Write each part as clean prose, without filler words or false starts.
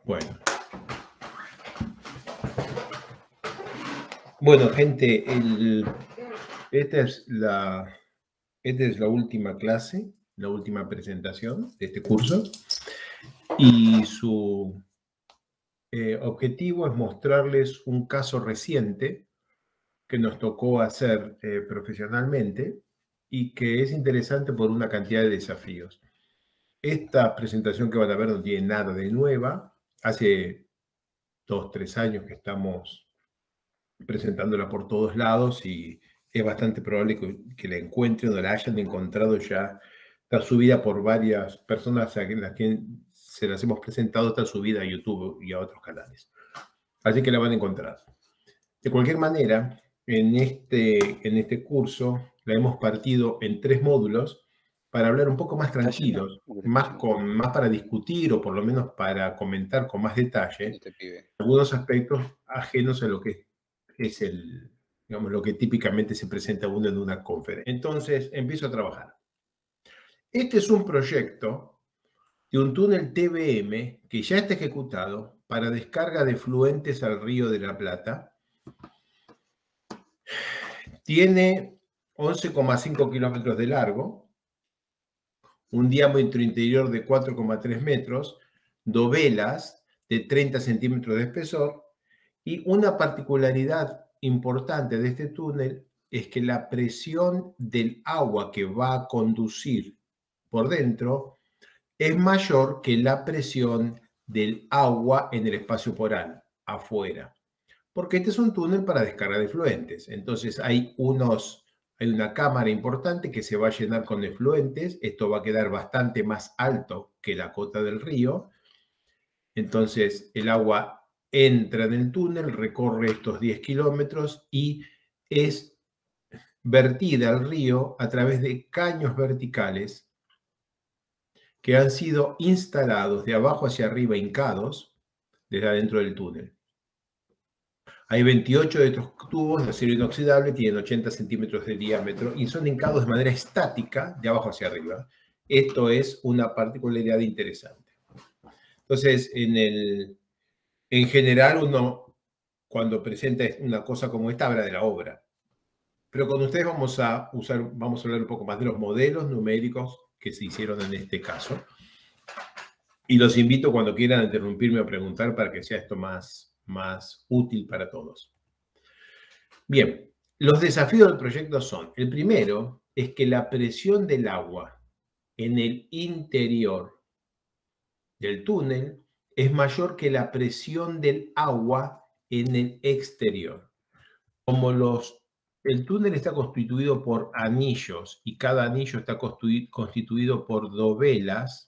Bueno. Bueno, gente, esta es la última clase, la última presentación de este curso, y su objetivo es mostrarles un caso reciente que nos tocó hacer profesionalmente y que es interesante por una cantidad de desafíos. Esta presentación que van a ver no tiene nada de nueva. Hace 2, 3 años que estamos presentándola por todos lados y es bastante probable que la encuentren o la hayan encontrado ya. Está subida por varias personas a las que se las hemos presentado, está subida a YouTube y a otros canales. Así que la van a encontrar. De cualquier manera, en este curso la hemos partido en 3 módulos para hablar un poco más tranquilos, más para discutir o por lo menos para comentar con más detalle algunos aspectos ajenos a lo que es digamos, lo que típicamente se presenta uno en una conferencia. Entonces, empiezo a trabajar. Este es un proyecto de un túnel TBM que ya está ejecutado para descarga de efluentes al Río de la Plata. Tiene 11,5 kilómetros de largo, un diámetro interior de 4,3 metros, dovelas de 30 centímetros de espesor, y una particularidad importante de este túnel es que la presión del agua que va a conducir por dentro es mayor que la presión del agua en el espacio poral, afuera. Porque este es un túnel para descarga de efluentes. Entonces hay una cámara importante que se va a llenar con efluentes. Esto va a quedar bastante más alto que la cota del río. Entonces el agua entra en el túnel, recorre estos 10 kilómetros y es vertida al río a través de caños verticales que han sido instalados de abajo hacia arriba, hincados, desde adentro del túnel. Hay 28 de estos tubos de acero inoxidable, tienen 80 centímetros de diámetro y son hincados de manera estática de abajo hacia arriba. Esto es una particularidad interesante. Entonces, en general, uno cuando presenta una cosa como esta habla de la obra. Pero con ustedes vamos a hablar un poco más de los modelos numéricos que se hicieron en este caso. Y los invito cuando quieran a interrumpirme o preguntar para que sea esto más útil para todos. Bien, los desafíos del proyecto son, el primero es que la presión del agua en el interior del túnel es mayor que la presión del agua en el exterior. Como el túnel está constituido por anillos y cada anillo está constituido por dovelas,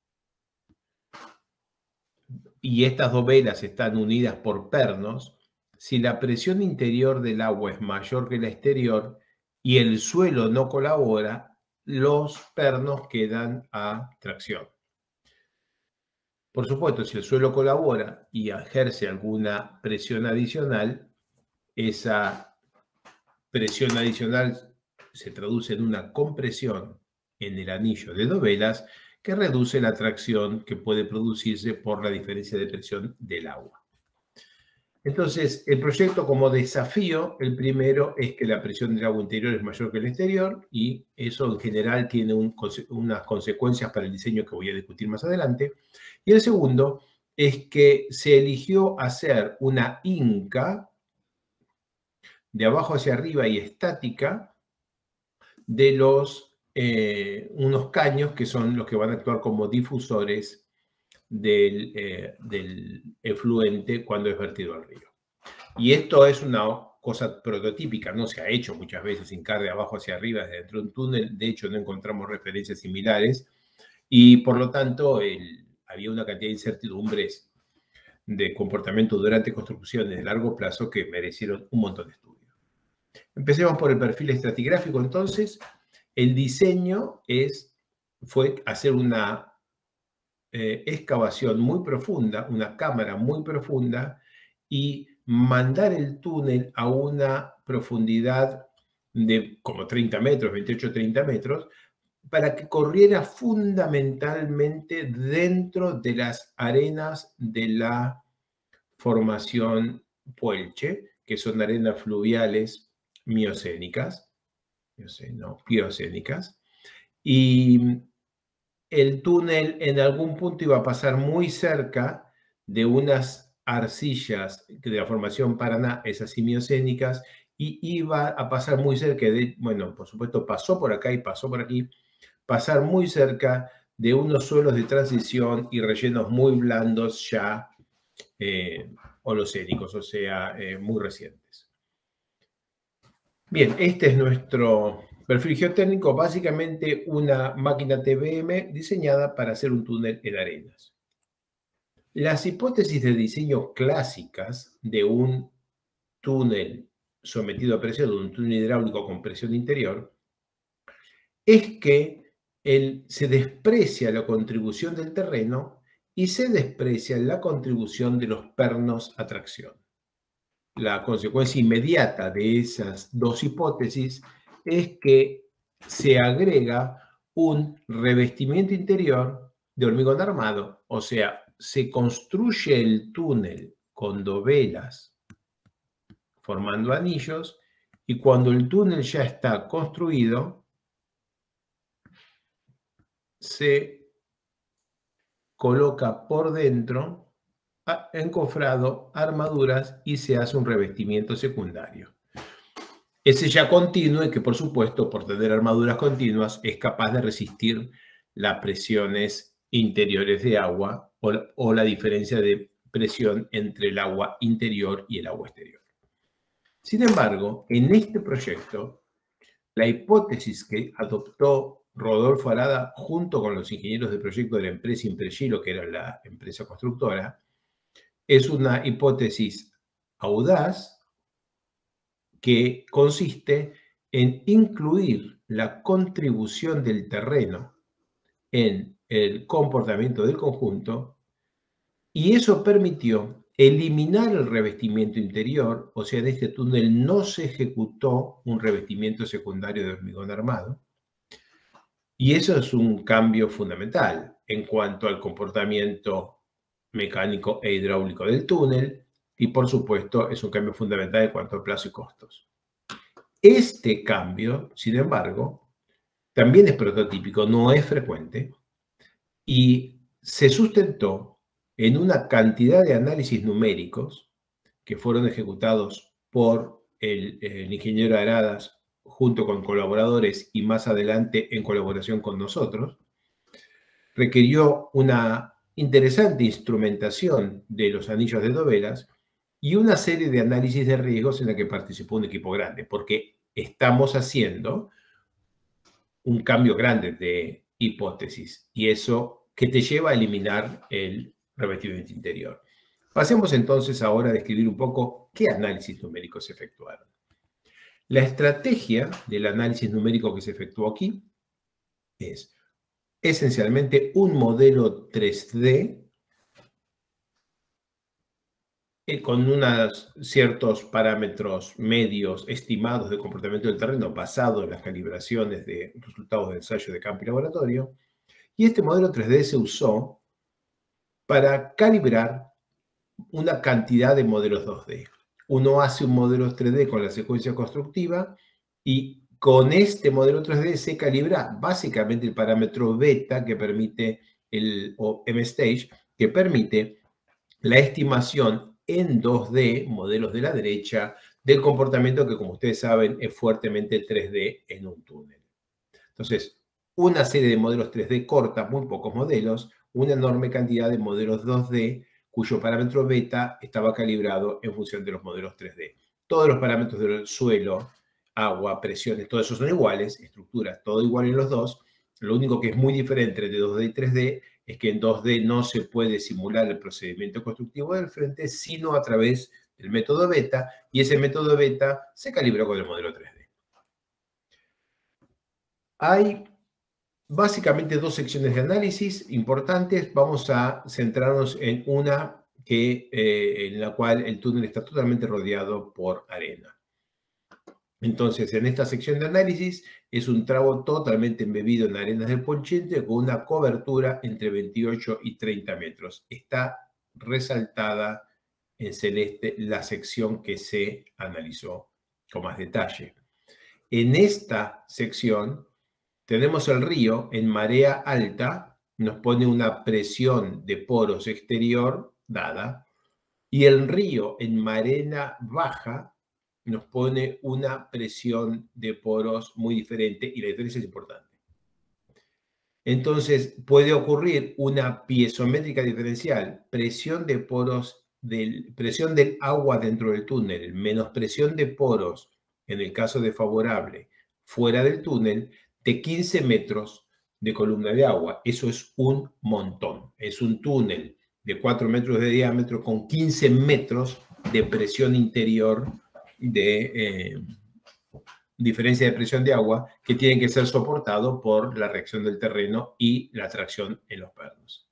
y estas dovelas están unidas por pernos, si la presión interior del agua es mayor que la exterior y el suelo no colabora, los pernos quedan a tracción. Por supuesto, si el suelo colabora y ejerce alguna presión adicional, esa presión adicional se traduce en una compresión en el anillo de dovelas que reduce la tracción que puede producirse por la diferencia de presión del agua. Entonces, el proyecto como desafío, el primero es que la presión del agua interior es mayor que el exterior y eso en general tiene unas consecuencias para el diseño que voy a discutir más adelante. Y el segundo es que se eligió hacer una hinca de abajo hacia arriba y estática de unos caños que son los que van a actuar como difusores del efluente cuando es vertido al río. Y esto es una cosa prototípica, no se ha hecho muchas veces hincar de abajo hacia arriba desde dentro de un túnel, de hecho no encontramos referencias similares y por lo tanto había una cantidad de incertidumbres de comportamiento durante construcciones de largo plazo que merecieron un montón de estudios. Empecemos por el perfil estratigráfico entonces. El diseño fue hacer una excavación muy profunda, una cámara muy profunda y mandar el túnel a una profundidad de como 30 metros, 28, 30 metros, para que corriera fundamentalmente dentro de las arenas de la formación Puelche, que son arenas fluviales miocénicas, piocénicas, y el túnel en algún punto iba a pasar muy cerca de unas arcillas de la formación Paraná, esas miocénicas, y iba a pasar muy cerca de, bueno, por supuesto pasó por acá y pasó por aquí, pasar muy cerca de unos suelos de transición y rellenos muy blandos ya holocénicos, o sea, muy recientes. Bien, este es nuestro perfil geotécnico, básicamente una máquina TBM diseñada para hacer un túnel en arenas. Las hipótesis de diseño clásicas de un túnel sometido a presión, de un túnel hidráulico con presión interior, es que se desprecia la contribución del terreno y se desprecia la contribución de los pernos a tracción. La consecuencia inmediata de esas dos hipótesis es que se agrega un revestimiento interior de hormigón armado, o sea, se construye el túnel con dovelas formando anillos y cuando el túnel ya está construido, se coloca por dentro encofrado armaduras y se hace un revestimiento secundario. Ese ya continuo y que por supuesto por tener armaduras continuas es capaz de resistir las presiones interiores de agua o la diferencia de presión entre el agua interior y el agua exterior. Sin embargo, en este proyecto, la hipótesis que adoptó Rodolfo Arada junto con los ingenieros de proyecto de la empresa Impregilo, que era la empresa constructora, es una hipótesis audaz que consiste en incluir la contribución del terreno en el comportamiento del conjunto y eso permitió eliminar el revestimiento interior, o sea, en este túnel no se ejecutó un revestimiento secundario de hormigón armado y eso es un cambio fundamental en cuanto al comportamiento mecánico e hidráulico del túnel y por supuesto es un cambio fundamental en cuanto a plazo y costos. Este cambio, sin embargo, también es prototípico, no es frecuente, y se sustentó en una cantidad de análisis numéricos que fueron ejecutados por el ingeniero Aradas junto con colaboradores y más adelante en colaboración con nosotros. Requirió una interesante instrumentación de los anillos de dovelas y una serie de análisis de riesgos en la que participó un equipo grande, porque estamos haciendo un cambio grande de hipótesis y eso que te lleva a eliminar el revestimiento interior. Pasemos entonces ahora a describir un poco qué análisis numéricos se efectuaron. La estrategia del análisis numérico que se efectuó aquí es esencialmente un modelo 3D con unos ciertos parámetros medios estimados de comportamiento del terreno basado en las calibraciones de resultados de ensayo de campo y laboratorio. Y este modelo 3D se usó para calibrar una cantidad de modelos 2D. Uno hace un modelo 3D con la secuencia constructiva y con este modelo 3D se calibra básicamente el parámetro beta que permite o M-stage, que permite la estimación en 2D, modelos de la derecha, del comportamiento que, como ustedes saben, es fuertemente 3D en un túnel. Entonces, una serie de modelos 3D corta, muy pocos modelos, una enorme cantidad de modelos 2D cuyo parámetro beta estaba calibrado en función de los modelos 3D. Todos los parámetros del suelo, agua, presiones, todos esos son iguales, estructuras, todo igual en los dos. Lo único que es muy diferente entre 2D y 3D es que en 2D no se puede simular el procedimiento constructivo del frente, sino a través del método beta, y ese método beta se calibró con el modelo 3D. Hay básicamente dos secciones de análisis importantes. Vamos a centrarnos en una en la cual el túnel está totalmente rodeado por arena. Entonces, en esta sección de análisis es un tramo totalmente embebido en arenas del Ponchente con una cobertura entre 28 y 30 metros. Está resaltada en celeste la sección que se analizó con más detalle. En esta sección tenemos el río en marea alta, nos pone una presión de poros exterior dada, y el río en marea baja nos pone una presión de poros muy diferente y la diferencia es importante. Entonces puede ocurrir una piezométrica diferencial, presión de poros, presión del agua dentro del túnel, menos presión de poros, en el caso de favorable, fuera del túnel, de 15 metros de columna de agua. Eso es un montón. Es un túnel de 4 metros de diámetro con 15 metros de presión interior de diferencia de presión de agua que tienen que ser soportados por la reacción del terreno y la tracción en los pernos.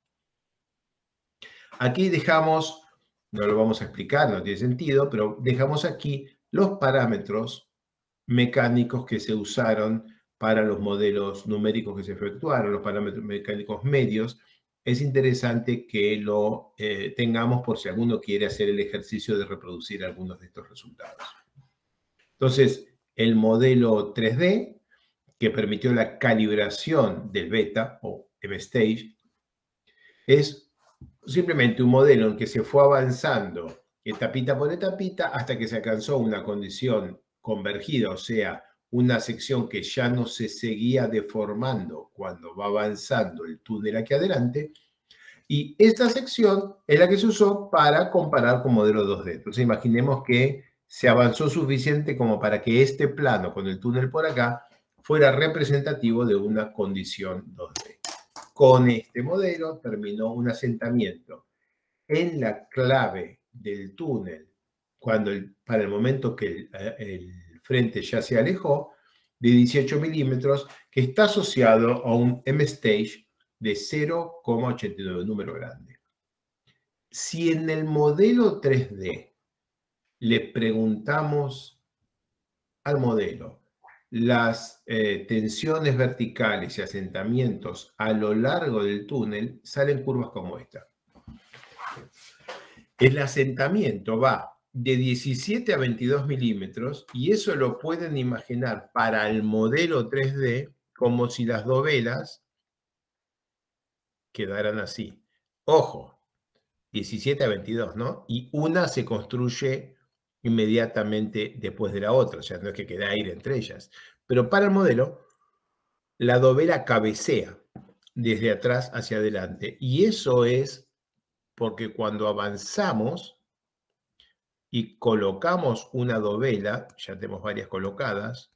Aquí dejamos, no lo vamos a explicar, no tiene sentido, pero dejamos aquí los parámetros mecánicos que se usaron para los modelos numéricos que se efectuaron, los parámetros mecánicos medios. Es interesante que lo tengamos por si alguno quiere hacer el ejercicio de reproducir algunos de estos resultados. Entonces, el modelo 3D, que permitió la calibración del beta o M-stage, es simplemente un modelo en que se fue avanzando etapita por etapita hasta que se alcanzó una condición convergida, o sea, una sección que ya no se seguía deformando cuando va avanzando el túnel aquí adelante. Y esta sección es la que se usó para comparar con modelo 2D. Entonces imaginemos que se avanzó suficiente como para que este plano con el túnel por acá fuera representativo de una condición 2D. Con este modelo terminó un asentamiento en la clave del túnel para el momento que el frente ya se alejó, de 18 milímetros, que está asociado a un M-stage de 0,89, número grande. Si en el modelo 3D le preguntamos al modelo las tensiones verticales y asentamientos a lo largo del túnel, salen curvas como esta. El asentamiento va de 17 a 22 milímetros y eso lo pueden imaginar para el modelo 3D como si las dovelas quedaran así. Ojo, 17 a 22, ¿no? Y una se construye inmediatamente después de la otra, o sea, no es que quede aire entre ellas. Pero para el modelo, la dovela cabecea desde atrás hacia adelante. Y eso es porque cuando avanzamos y colocamos una dovela, ya tenemos varias colocadas,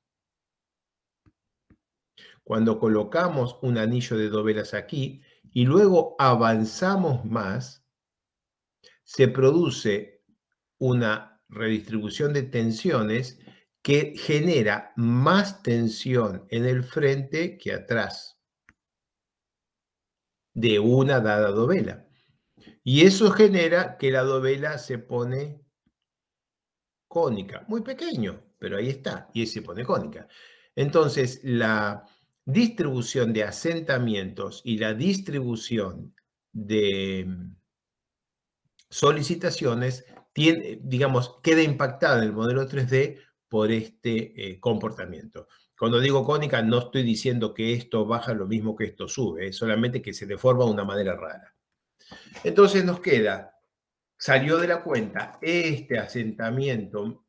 cuando colocamos un anillo de dovelas aquí y luego avanzamos más, se produce una redistribución de tensiones que genera más tensión en el frente que atrás de una dada dovela. Y eso genera que la dovela se pone cónica, muy pequeño, pero ahí está, y se pone cónica. Entonces, la distribución de asentamientos y la distribución de solicitaciones digamos, queda impactada en el modelo 3D por este comportamiento. Cuando digo cónica, no estoy diciendo que esto baja lo mismo que esto sube, es solamente que se deforma de una manera rara. Entonces nos queda, salió de la cuenta este asentamiento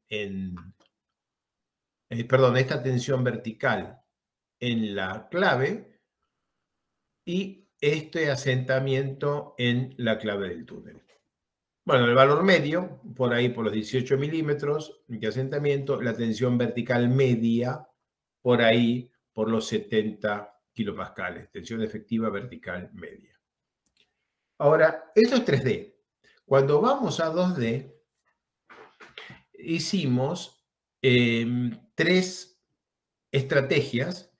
perdón, esta tensión vertical en la clave y este asentamiento en la clave del túnel. Bueno, el valor medio, por ahí por los 18 milímetros de asentamiento, la tensión vertical media, por ahí por los 70 kilopascales, tensión efectiva vertical media. Ahora, esto es 3D. Cuando vamos a 2D, hicimos 3 estrategias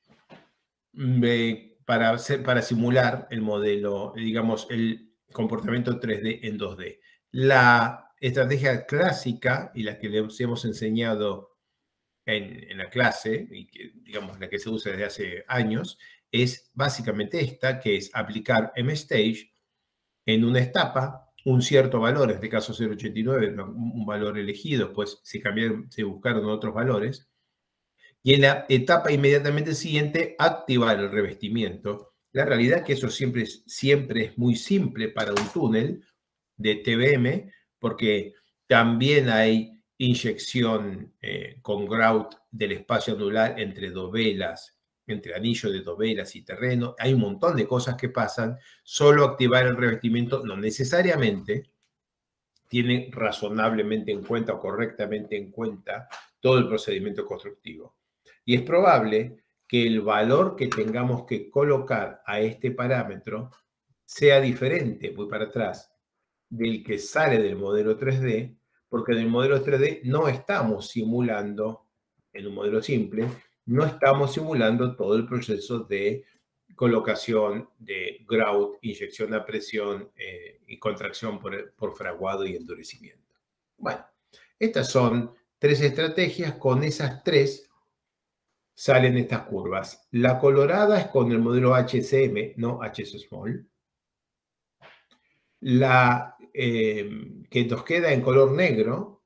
para simular el modelo, digamos, el comportamiento 3D en 2D. La estrategia clásica y la que les hemos enseñado en la clase, y que, digamos, la que se usa desde hace años, es básicamente esta, que es aplicar MStage en una etapa, un cierto valor, en este caso 0,89, un valor elegido, después se buscaron otros valores, y en la etapa inmediatamente siguiente activar el revestimiento. La realidad es que eso siempre es muy simple para un túnel de TBM, porque también hay inyección con grout del espacio anular entre dovelas, entre anillo de dovelas y terreno. Hay un montón de cosas que pasan. Solo activar el revestimiento no necesariamente tiene razonablemente en cuenta o correctamente en cuenta todo el procedimiento constructivo. Y es probable que el valor que tengamos que colocar a este parámetro sea diferente, voy para atrás, del que sale del modelo 3D, porque en el modelo 3D no estamos simulando, en un modelo simple, no estamos simulando todo el proceso de colocación de grout, inyección a presión y contracción por fraguado y endurecimiento. Bueno, estas son 3 estrategias. Con esas 3 salen estas curvas. La colorada es con el modelo HSM, no HS Small. La que nos queda en color negro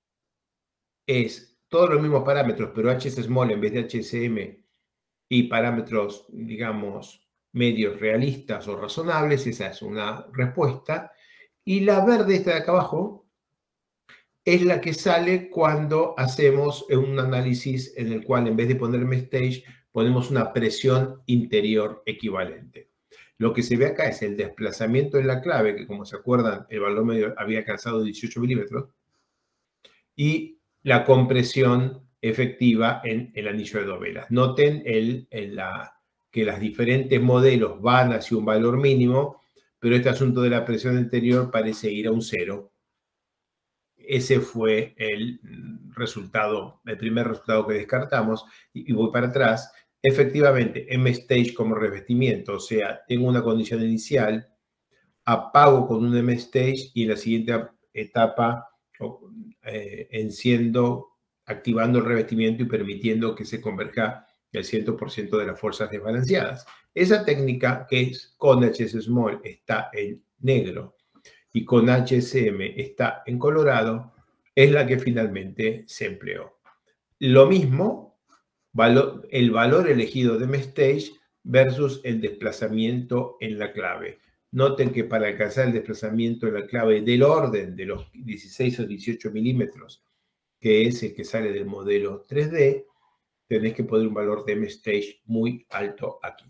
es todos los mismos parámetros, pero HS Small en vez de HSM y parámetros, digamos, medios realistas o razonables. Esa es una respuesta. Y la verde, esta de acá abajo, es la que sale cuando hacemos un análisis en el cual en vez de poner MStage, ponemos una presión interior equivalente. Lo que se ve acá es el desplazamiento en la clave, que como se acuerdan, el valor medio había alcanzado 18 milímetros, y la compresión efectiva en el anillo de dovelas. Noten que los diferentes modelos van hacia un valor mínimo, pero este asunto de la presión interior parece ir a un 0. Ese fue el resultado, el primer resultado que descartamos. Y voy para atrás. Efectivamente, MStage como revestimiento, o sea, tengo una condición inicial, apago con un MStage y en la siguiente etapa enciendo, activando el revestimiento y permitiendo que se converja el 100% de las fuerzas desbalanceadas. Esa técnica, que es con HS Small, está en negro y con HSM está en colorado, es la que finalmente se empleó. Lo mismo, el valor elegido de MStage versus el desplazamiento en la clave. Noten que para alcanzar el desplazamiento en la clave del orden de los 16 o 18 milímetros, que es el que sale del modelo 3D, tenés que poner un valor de MStage muy alto aquí.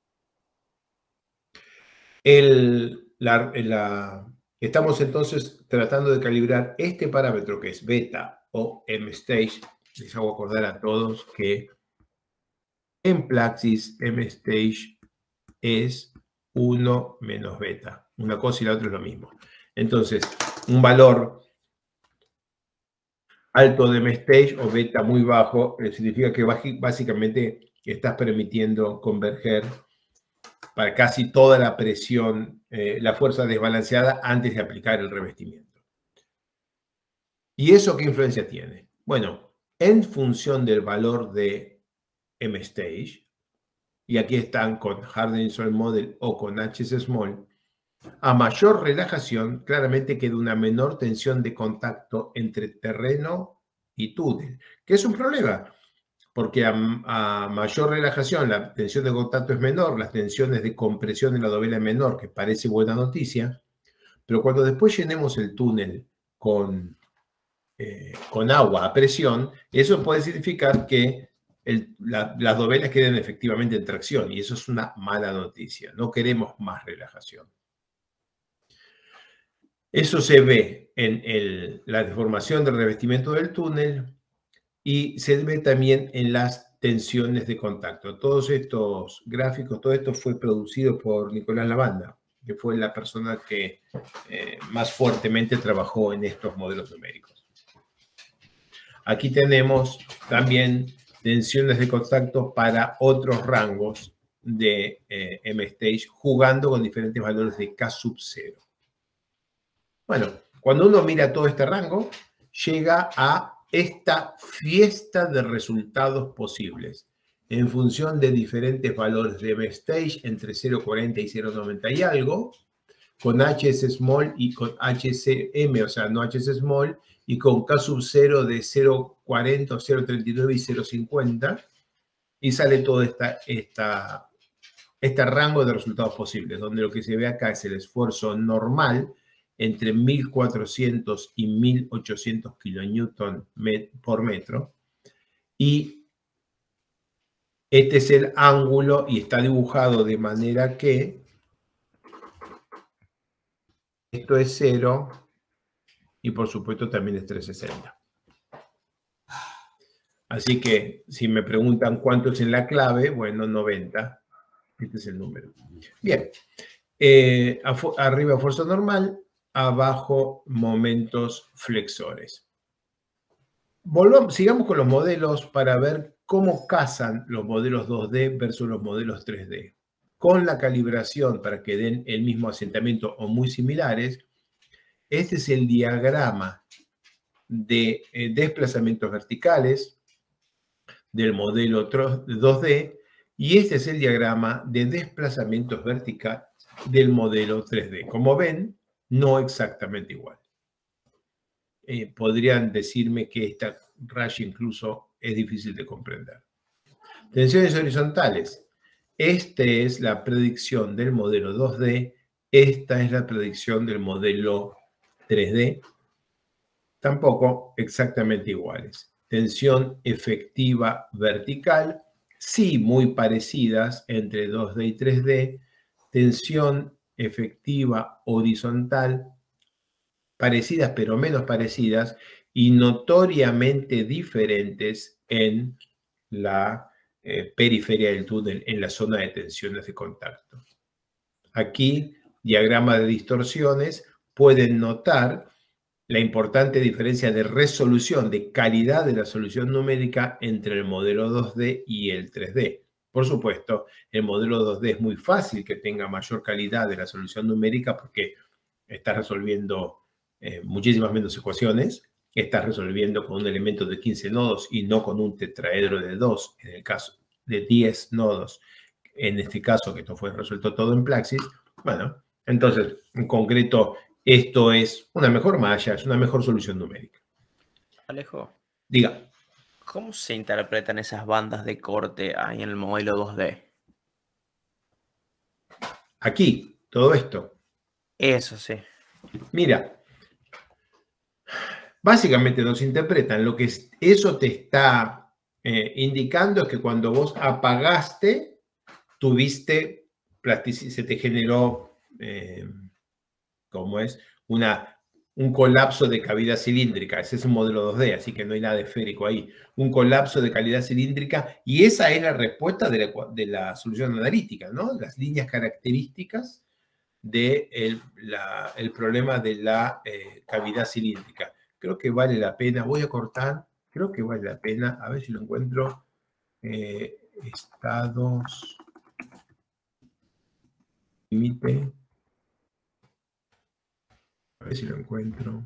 Estamos entonces tratando de calibrar este parámetro que es beta o MStage. Les hago acordar a todos que en Praxis MStage es 1 menos beta. Una cosa y la otra es lo mismo. Entonces, un valor alto de MStage o beta muy bajo significa que básicamente estás permitiendo converger para casi toda la presión, la fuerza desbalanceada antes de aplicar el revestimiento. ¿Y eso qué influencia tiene? Bueno, en función del valor de MStage, y aquí están con Hardening Soil Model o con HS Small, a mayor relajación, claramente queda una menor tensión de contacto entre terreno y túnel, que es un problema, porque a mayor relajación la tensión de contacto es menor, las tensiones de compresión en la dovela es menor, que parece buena noticia, pero cuando después llenemos el túnel con agua a presión, eso puede significar que las dovelas queden efectivamente en tracción, y eso es una mala noticia. No queremos más relajación. Eso se ve en la deformación del revestimiento del túnel y se ve también en las tensiones de contacto. Todos estos gráficos, todo esto fue producido por Nicolás Lavanda, que fue la persona que más fuertemente trabajó en estos modelos numéricos. Aquí tenemos también tensiones de contacto para otros rangos de MStage, jugando con diferentes valores de K sub 0. Bueno, cuando uno mira todo este rango, llega a esta fiesta de resultados posibles en función de diferentes valores de M-Stage entre 0,40 y 0,90 y algo, con HS small y con HCM, o sea, no HS small, y con K sub 0 de 0,40, 0,39 y 0,50, y sale todo este rango de resultados posibles, donde lo que se ve acá es el esfuerzo normal entre 1.400 y 1.800 kilonewton por metro, y este es el ángulo y está dibujado de manera que esto es 0 y por supuesto también es 360. Así que si me preguntan cuánto es en la clave, bueno, 90. Este es el número. Bien. Arriba fuerza normal, abajo momentos flexores. Sigamos con los modelos para ver cómo casan los modelos 2D versus los modelos 3D. Con la calibración para que den el mismo asentamiento o muy similares, este es el diagrama de desplazamientos verticales del modelo 2D y este es el diagrama de desplazamientos verticales del modelo 3D. Como ven, no exactamente igual. Podrían decirme que esta raya incluso es difícil de comprender. Tensiones horizontales. Esta es la predicción del modelo 2D. Esta es la predicción del modelo 3D. Tampoco exactamente iguales. Tensión efectiva vertical. Sí, muy parecidas entre 2D y 3D. Tensión efectiva horizontal. Parecidas pero menos parecidas y notoriamente diferentes en la periferia del túnel, en la zona de tensiones de contacto. Aquí, diagrama de distorsiones, pueden notar la importante diferencia de resolución, de calidad de la solución numérica entre el modelo 2D y el 3D. Por supuesto, el modelo 2D es muy fácil que tenga mayor calidad de la solución numérica porque está resolviendo muchísimas menos ecuaciones, estás resolviendo con un elemento de 15 nodos y no con un tetraedro de 2, en el caso de 10 nodos, en este caso que esto fue resuelto todo en Plaxis. Bueno, entonces, en concreto, esto es una mejor malla, es una mejor solución numérica. Alejo. Diga. ¿Cómo se interpretan esas bandas de corte ahí en el modelo 2D? Aquí, todo esto. Eso sí. Mira, básicamente nos interpretan. Lo que eso te está indicando es que cuando vos apagaste, tuviste plasticidad, se te generó, ¿cómo es? Un colapso de cavidad cilíndrica. Ese es un modelo 2D, así que no hay nada esférico ahí. Un colapso de cavidad cilíndrica y esa es la respuesta de la solución analítica, ¿no? Las líneas características del problema de la cavidad cilíndrica. Creo que vale la pena, voy a cortar, creo que vale la pena, a ver si lo encuentro, estados, límite, a ver si lo encuentro.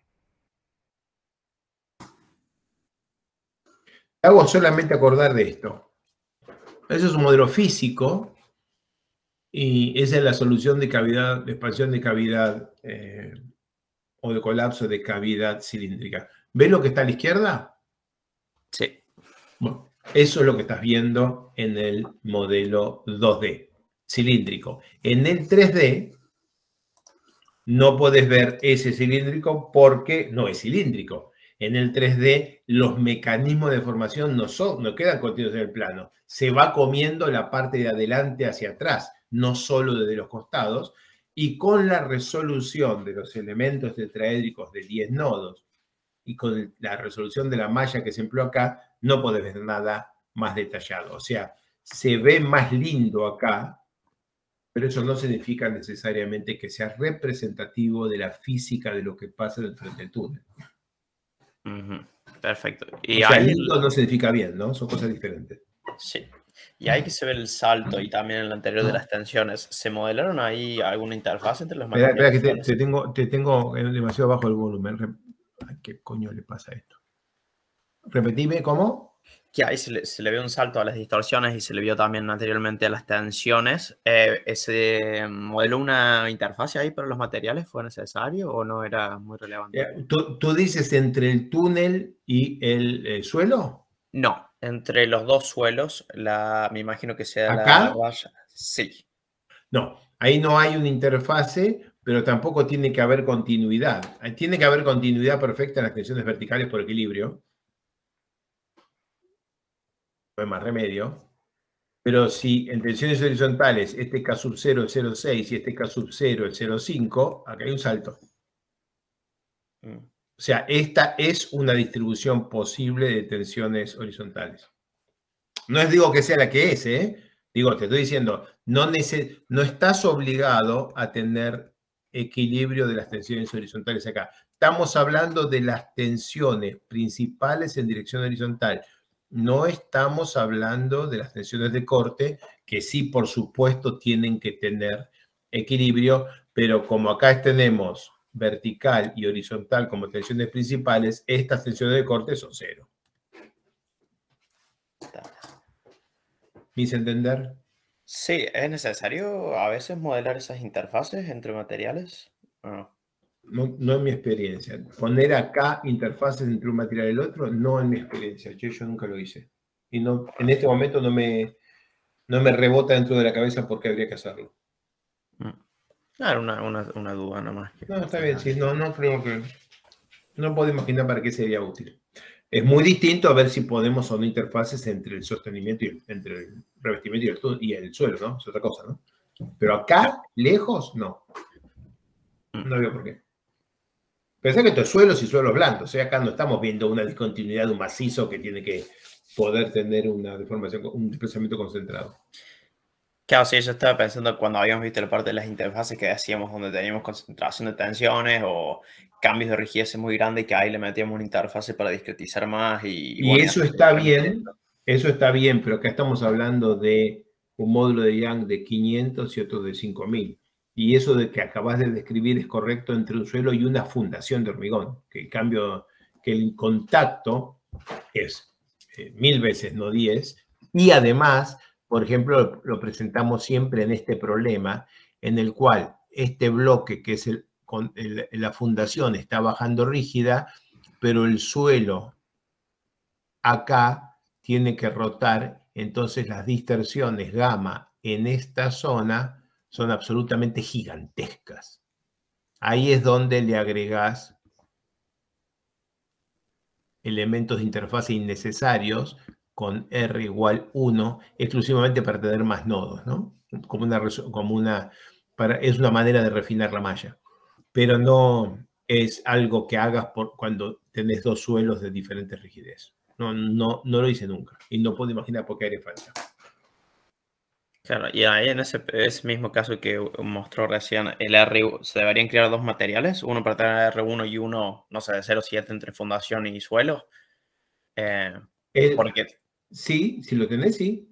Hago solamente acordar de esto. Eso es un modelo físico y esa es la solución de cavidad, de expansión de cavidad o de colapso de cavidad cilíndrica. ¿Ves lo que está a la izquierda? Sí. Bueno, eso es lo que estás viendo en el modelo 2D, cilíndrico. En el 3D no puedes ver ese cilíndrico porque no es cilíndrico. En el 3D los mecanismos de formación no quedan contenidos en el plano. Se va comiendo la parte de adelante hacia atrás, no solo desde los costados. Y con la resolución de los elementos tetraédricos de 10 nodos y con la resolución de la malla que se empleó acá, no podés ver nada más detallado. O sea, se ve más lindo acá, pero eso no significa necesariamente que sea representativo de la física de lo que pasa dentro del túnel. Perfecto. Y o sea, lindo no significa bien, ¿no? Son cosas diferentes. Sí. Y ahí que se ve el salto y también en el anterior de las tensiones, ¿se modelaron ahí alguna interfaz entre los Espera que mecanismos? te tengo demasiado bajo el volumen. ¿A qué coño le pasa a esto? Repetime, ¿cómo? Que ahí se le ve un salto a las distorsiones y se le vio también anteriormente a las tensiones. ¿Ese modeló una interfase ahí para los materiales? ¿Fue necesario o no era muy relevante? ¿Tú dices entre el túnel y el suelo? No, entre los dos suelos, me imagino que sea la ¿Acá? raya. Sí. No, ahí no hay una interfase, pero tampoco tiene que haber continuidad. Tiene que haber continuidad perfecta en las tensiones verticales por equilibrio, no hay más remedio. Pero si en tensiones horizontales este K sub 0 es 0,6 y este K sub 0 es 0,5, acá hay un salto. O sea, esta es una distribución posible de tensiones horizontales. No digo que sea la que es, ¿eh? Digo, te estoy diciendo, no estás obligado a tener equilibrio de las tensiones horizontales acá. Estamos hablando de las tensiones principales en dirección horizontal. No estamos hablando de las tensiones de corte, que sí, por supuesto, tienen que tener equilibrio, pero como acá tenemos vertical y horizontal como tensiones principales, estas tensiones de corte son cero. ¿Me hice entender? Sí, ¿es necesario a veces modelar esas interfaces entre materiales? No. No en mi experiencia. Poner acá interfaces entre un material y el otro, no en mi experiencia. Yo nunca lo hice. Y no, en este momento no me rebota dentro de la cabeza por qué habría que hacerlo. Era una duda nomás. No, está bien, sí, no creo que. No puedo imaginar para qué sería útil. Es muy distinto a ver si podemos o no interfaces entre el sostenimiento y entre el revestimiento y el suelo, ¿no? Es otra cosa, ¿no? Pero acá, lejos, no. No veo por qué. Pensá que estos suelos y suelos blandos, o sea, acá no estamos viendo una discontinuidad de un macizo que tiene que poder tener una deformación, un desplazamiento concentrado. Claro, sí, yo estaba pensando cuando habíamos visto la parte de las interfaces que hacíamos donde teníamos concentración de tensiones o cambios de rigidez muy grandes, que ahí le metíamos una interfase para discretizar más y Y bueno, eso está bien, pero acá estamos hablando de un módulo de Young de 500 y otro de 5000. Y eso de que acabas de describir es correcto entre un suelo y una fundación de hormigón, que el cambio, que el contacto es 1000 veces, no 10. Y además, por ejemplo, lo presentamos siempre en este problema, en el cual este bloque, que es la fundación, está bajando rígida, pero el suelo acá tiene que rotar, entonces las distorsiones gamma en esta zona son absolutamente gigantescas. Ahí es donde le agregás elementos de interfase innecesarios con R igual 1, exclusivamente para tener más nodos, ¿no? Es una manera de refinar la malla, pero no es algo que hagas cuando tenés dos suelos de diferentes rigidez. No lo hice nunca y no puedo imaginar por qué haría falta. Claro, y ahí en ese mismo caso que mostró recién, el R, ¿se deberían crear dos materiales? Uno para tener R1 y uno, no sé, de 0,7 entre fundación y suelo. Porque Sí, si lo tenés, sí.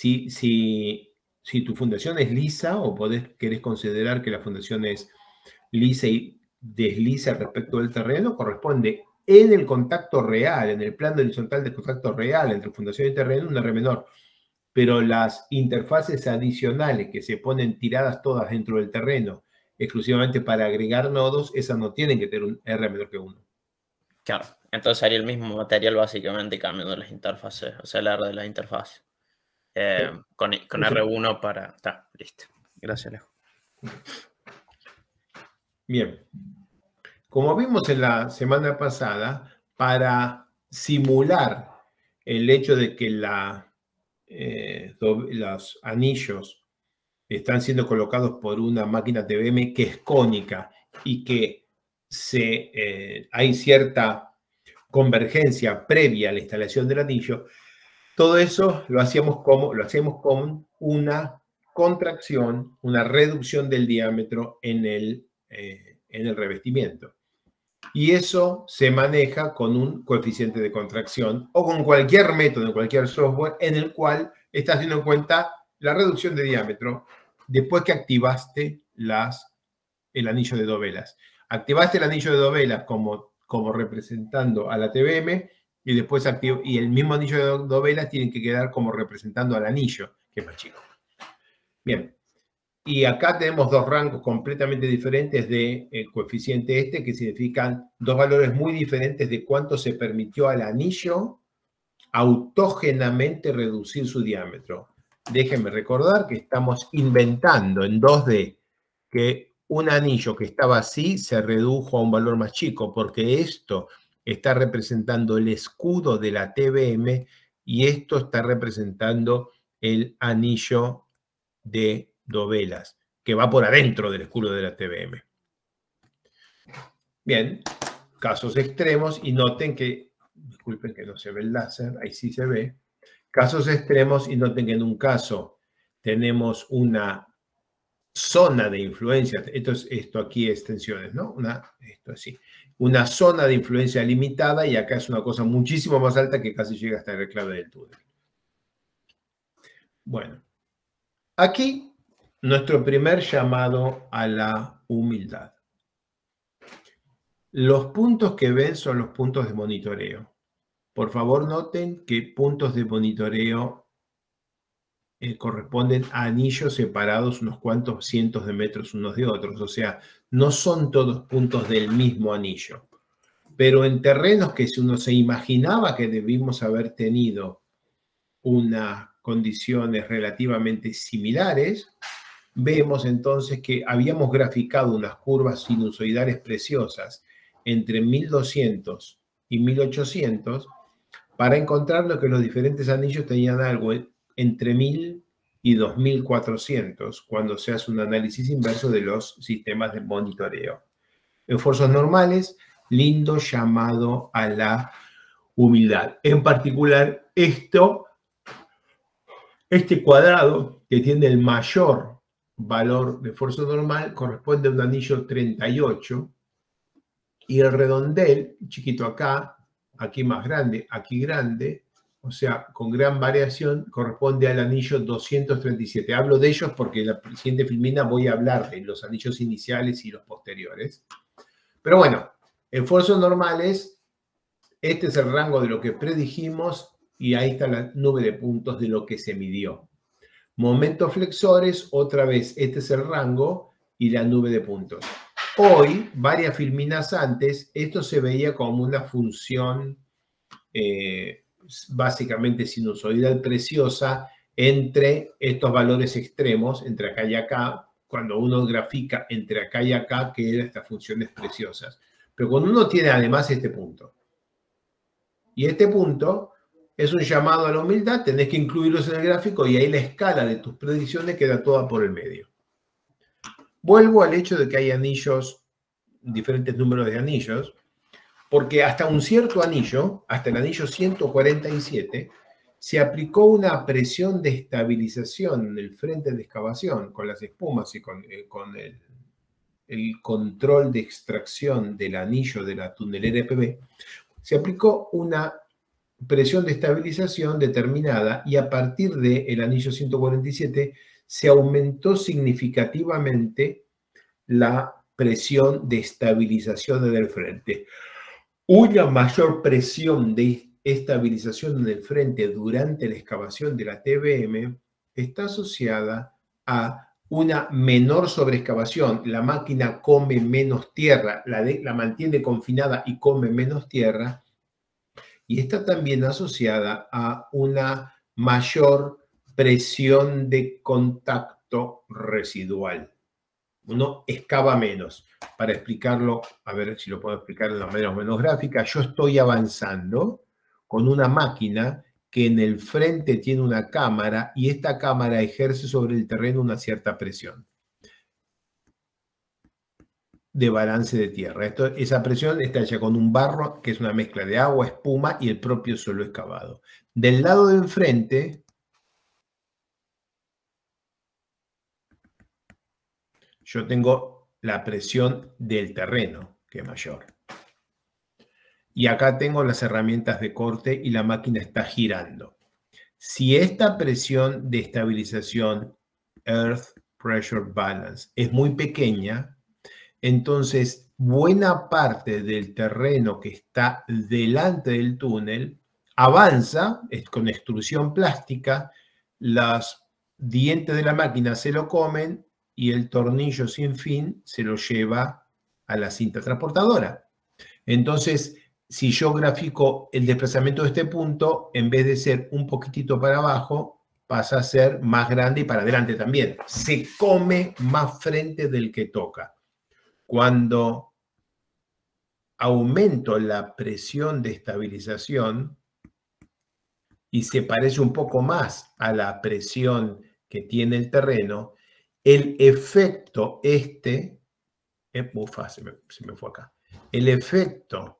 Si tu fundación es lisa o querés considerar que la fundación es lisa y desliza respecto del terreno, corresponde en el contacto real, en el plano horizontal de contacto real entre fundación y terreno, un R menor. Pero las interfaces adicionales que se ponen tiradas todas dentro del terreno, exclusivamente para agregar nodos, esas no tienen que tener un R menor que 1. claro, entonces sería el mismo material básicamente cambiando las interfaces, o sea, el R de la interfaz. Con R1 para... Está, listo. Gracias, Alejo. Bien. Como vimos en la semana pasada, para simular el hecho de que los anillos están siendo colocados por una máquina TBM que es cónica y que hay cierta convergencia previa a la instalación del anillo, todo eso lo hacemos con una contracción, una reducción del diámetro en el revestimiento. Y eso se maneja con un coeficiente de contracción o con cualquier método, en cualquier software, en el cual estás teniendo en cuenta la reducción de diámetro después que activaste el anillo de dos velas. Activaste el anillo de dos velas como representando a la TBM y después y el mismo anillo de dovelas tiene que quedar como representando al anillo, que es más chico. Bien. Y acá tenemos dos rangos completamente diferentes de coeficiente que significan dos valores muy diferentes de cuánto se permitió al anillo autógenamente reducir su diámetro. Déjenme recordar que estamos inventando en 2D que un anillo que estaba así se redujo a un valor más chico, porque esto está representando el escudo de la TBM y esto está representando el anillo de dovelas, que va por adentro del escudo de la TBM. Bien, casos extremos, y noten que, disculpen que no se ve el láser, ahí sí se ve, casos extremos, y noten que en un caso tenemos una zona de influencia, esto aquí es tensiones, ¿no? Esto así, una zona de influencia limitada, y acá es una cosa muchísimo más alta que casi llega hasta el clave del túnel. Bueno, aquí nuestro primer llamado a la humildad. Los puntos que ven son los puntos de monitoreo. Por favor, noten que puntos de monitoreo corresponden a anillos separados unos cuantos cientos de metros unos de otros. O sea, no son todos puntos del mismo anillo. Pero en terrenos que si uno se imaginaba que debimos haber tenido unas condiciones relativamente similares, vemos entonces que habíamos graficado unas curvas sinusoidales preciosas entre 1200 y 1800 para encontrar que los diferentes anillos tenían algo entre 1000 y 2400 cuando se hace un análisis inverso de los sistemas de monitoreo. Esfuerzos normales, lindo llamado a la humildad. En particular, este cuadrado que tiene el mayor valor de esfuerzo normal corresponde a un anillo 38 y el redondel, chiquito acá, aquí más grande, aquí grande, o sea, con gran variación, corresponde al anillo 237. Hablo de ellos porque en la siguiente filmina voy a hablar de los anillos iniciales y los posteriores. Pero bueno, esfuerzos normales, este es el rango de lo que predijimos y ahí está la nube de puntos de lo que se midió. Momentos flexores, otra vez, este es el rango y la nube de puntos. Hoy, varias filminas antes, esto se veía como una función básicamente sinusoidal preciosa entre estos valores extremos, entre acá y acá, cuando uno grafica entre acá y acá, que eran estas funciones preciosas. Pero cuando uno tiene además este punto, y este punto es un llamado a la humildad, tenés que incluirlos en el gráfico y ahí la escala de tus predicciones queda toda por el medio. Vuelvo al hecho de que hay anillos, diferentes números de anillos, porque hasta un cierto anillo, hasta el anillo 147, se aplicó una presión de estabilización en el frente de excavación con las espumas y con el control de extracción del anillo de la tunelera EPB. Se aplicó una presión de estabilización determinada y a partir del anillo 147 se aumentó significativamente la presión de estabilización en el frente. Una mayor presión de estabilización en el frente durante la excavación de la TBM está asociada a una menor sobreexcavación. La máquina come menos tierra, la mantiene confinada y come menos tierra, y está también asociada a una mayor presión de contacto residual. Uno excava menos. Para explicarlo, a ver si lo puedo explicar de una manera menos gráfica, yo estoy avanzando con una máquina que en el frente tiene una cámara y esta cámara ejerce sobre el terreno una cierta presión de balance de tierra. Esa presión está hecha con un barro que es una mezcla de agua, espuma y el propio suelo excavado. Del lado de enfrente, yo tengo la presión del terreno, que es mayor. Y acá tengo las herramientas de corte y la máquina está girando. Si esta presión de estabilización, Earth Pressure Balance, es muy pequeña, entonces buena parte del terreno que está delante del túnel avanza con extrusión plástica, los dientes de la máquina se lo comen y el tornillo sin fin se lo lleva a la cinta transportadora. Entonces, si yo grafico el desplazamiento de este punto, en vez de ser un poquitito para abajo, pasa a ser más grande y para adelante también. Se come más frente del que toca. Cuando aumento la presión de estabilización y se parece un poco más a la presión que tiene el terreno, el efecto se me fue acá. El efecto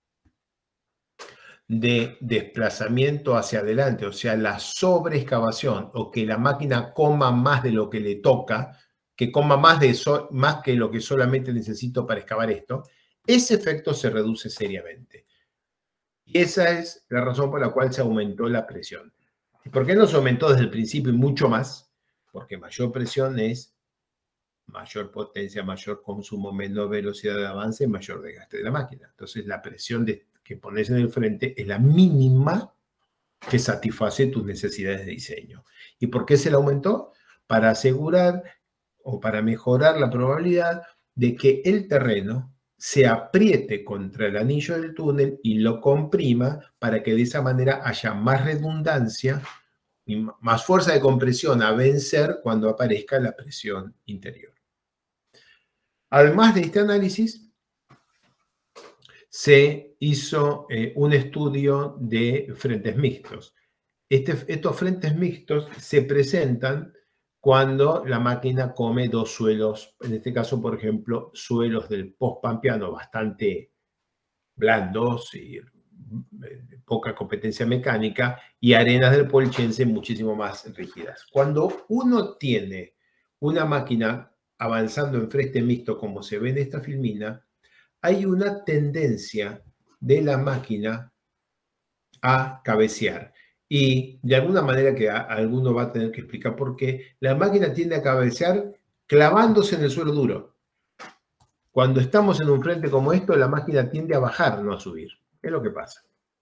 de desplazamiento hacia adelante, o sea, la sobreexcavación o que la máquina coma más de lo que le toca, que coma más que lo que solamente necesito para excavar esto, ese efecto se reduce seriamente. Y esa es la razón por la cual se aumentó la presión. ¿Y por qué no se aumentó desde el principio y mucho más? Porque mayor presión es mayor potencia, mayor consumo, menor velocidad de avance, mayor desgaste de la máquina. Entonces la presión que pones en el frente es la mínima que satisface tus necesidades de diseño. ¿Y por qué se la aumentó? Para asegurar o para mejorar la probabilidad de que el terreno se apriete contra el anillo del túnel y lo comprima para que de esa manera haya más redundancia y más fuerza de compresión a vencer cuando aparezca la presión interior. Además de este análisis, se hizo un estudio de frentes mixtos. Estos frentes mixtos se presentan cuando la máquina come dos suelos, en este caso, por ejemplo, suelos del post-pampeano bastante blandos y poca competencia mecánica, y arenas del polchense muchísimo más rígidas. Cuando uno tiene una máquina avanzando en frente mixto, como se ve en esta filmina, hay una tendencia de la máquina a cabecear. Y de alguna manera que alguno va a tener que explicar por qué, la máquina tiende a cabecear clavándose en el suelo duro. Cuando estamos en un frente como esto, la máquina tiende a bajar, no a subir. Es lo que pasa.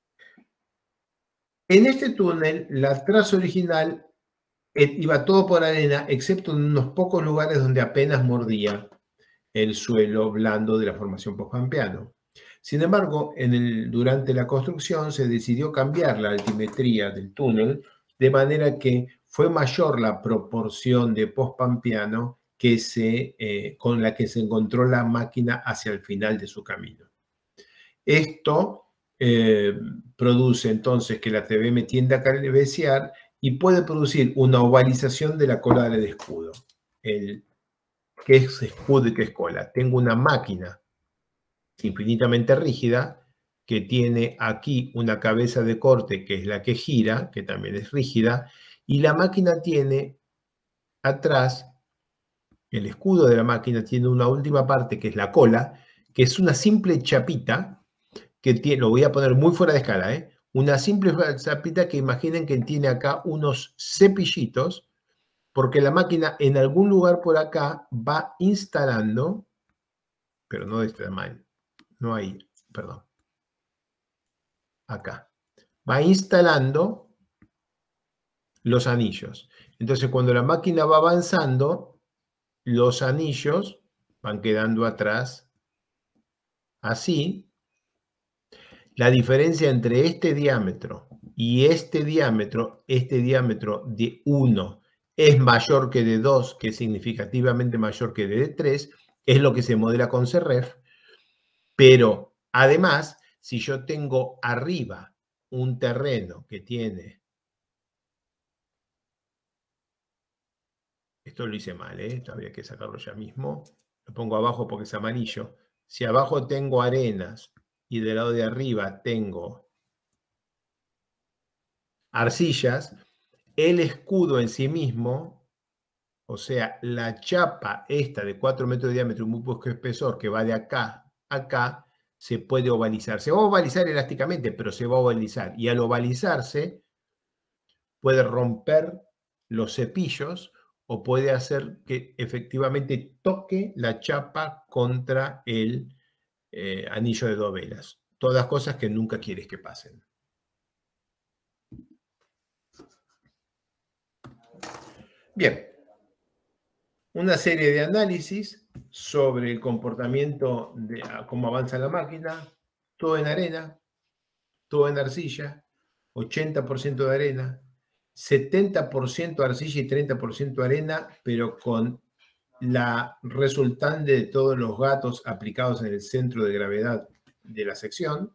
En este túnel, la traza original iba todo por arena, excepto en unos pocos lugares donde apenas mordía el suelo blando de la formación post-pampeano. Sin embargo, durante la construcción se decidió cambiar la altimetría del túnel de manera que fue mayor la proporción de post-pampeano con la que se encontró la máquina hacia el final de su camino. Esto produce entonces que la TBM tienda a cabecear y puede producir una ovalización de la cola del escudo. ¿Qué es escudo y qué es cola? Tengo una máquina infinitamente rígida que tiene aquí una cabeza de corte que es la que gira, que también es rígida, y la máquina tiene atrás, el escudo de la máquina tiene una última parte que es la cola, que es una simple chapita que tiene, lo voy a poner muy fuera de escala, una simple chapita que imaginen que tiene acá unos cepillitos, porque la máquina en algún lugar por acá va instalando, pero no de este tamaño, no ahí, perdón, acá, va instalando los anillos. Entonces, cuando la máquina va avanzando, los anillos van quedando atrás, así. La diferencia entre este diámetro y este diámetro de 1 es mayor que de 2, que es significativamente mayor que de 3, es lo que se modela con CERREF, pero además, si yo tengo arriba un terreno que tiene, esto lo hice mal, esto había que sacarlo ya mismo, lo pongo abajo porque es amarillo, si abajo tengo arenas y del lado de arriba tengo arcillas, el escudo en sí mismo, o sea, la chapa esta de 4 metros de diámetro y muy poco espesor que va de acá a acá, se puede ovalizar. Se va a ovalizar elásticamente, pero se va a ovalizar. Y al ovalizarse, puede romper los cepillos o puede hacer que efectivamente toque la chapa contra el anillo de 2 velas. Todas cosas que nunca quieres que pasen. Bien. Una serie de análisis sobre el comportamiento de cómo avanza la máquina, todo en arena, todo en arcilla, 80% de arena, 70% arcilla y 30% arena, pero con la resultante de todos los gatos aplicados en el centro de gravedad de la sección,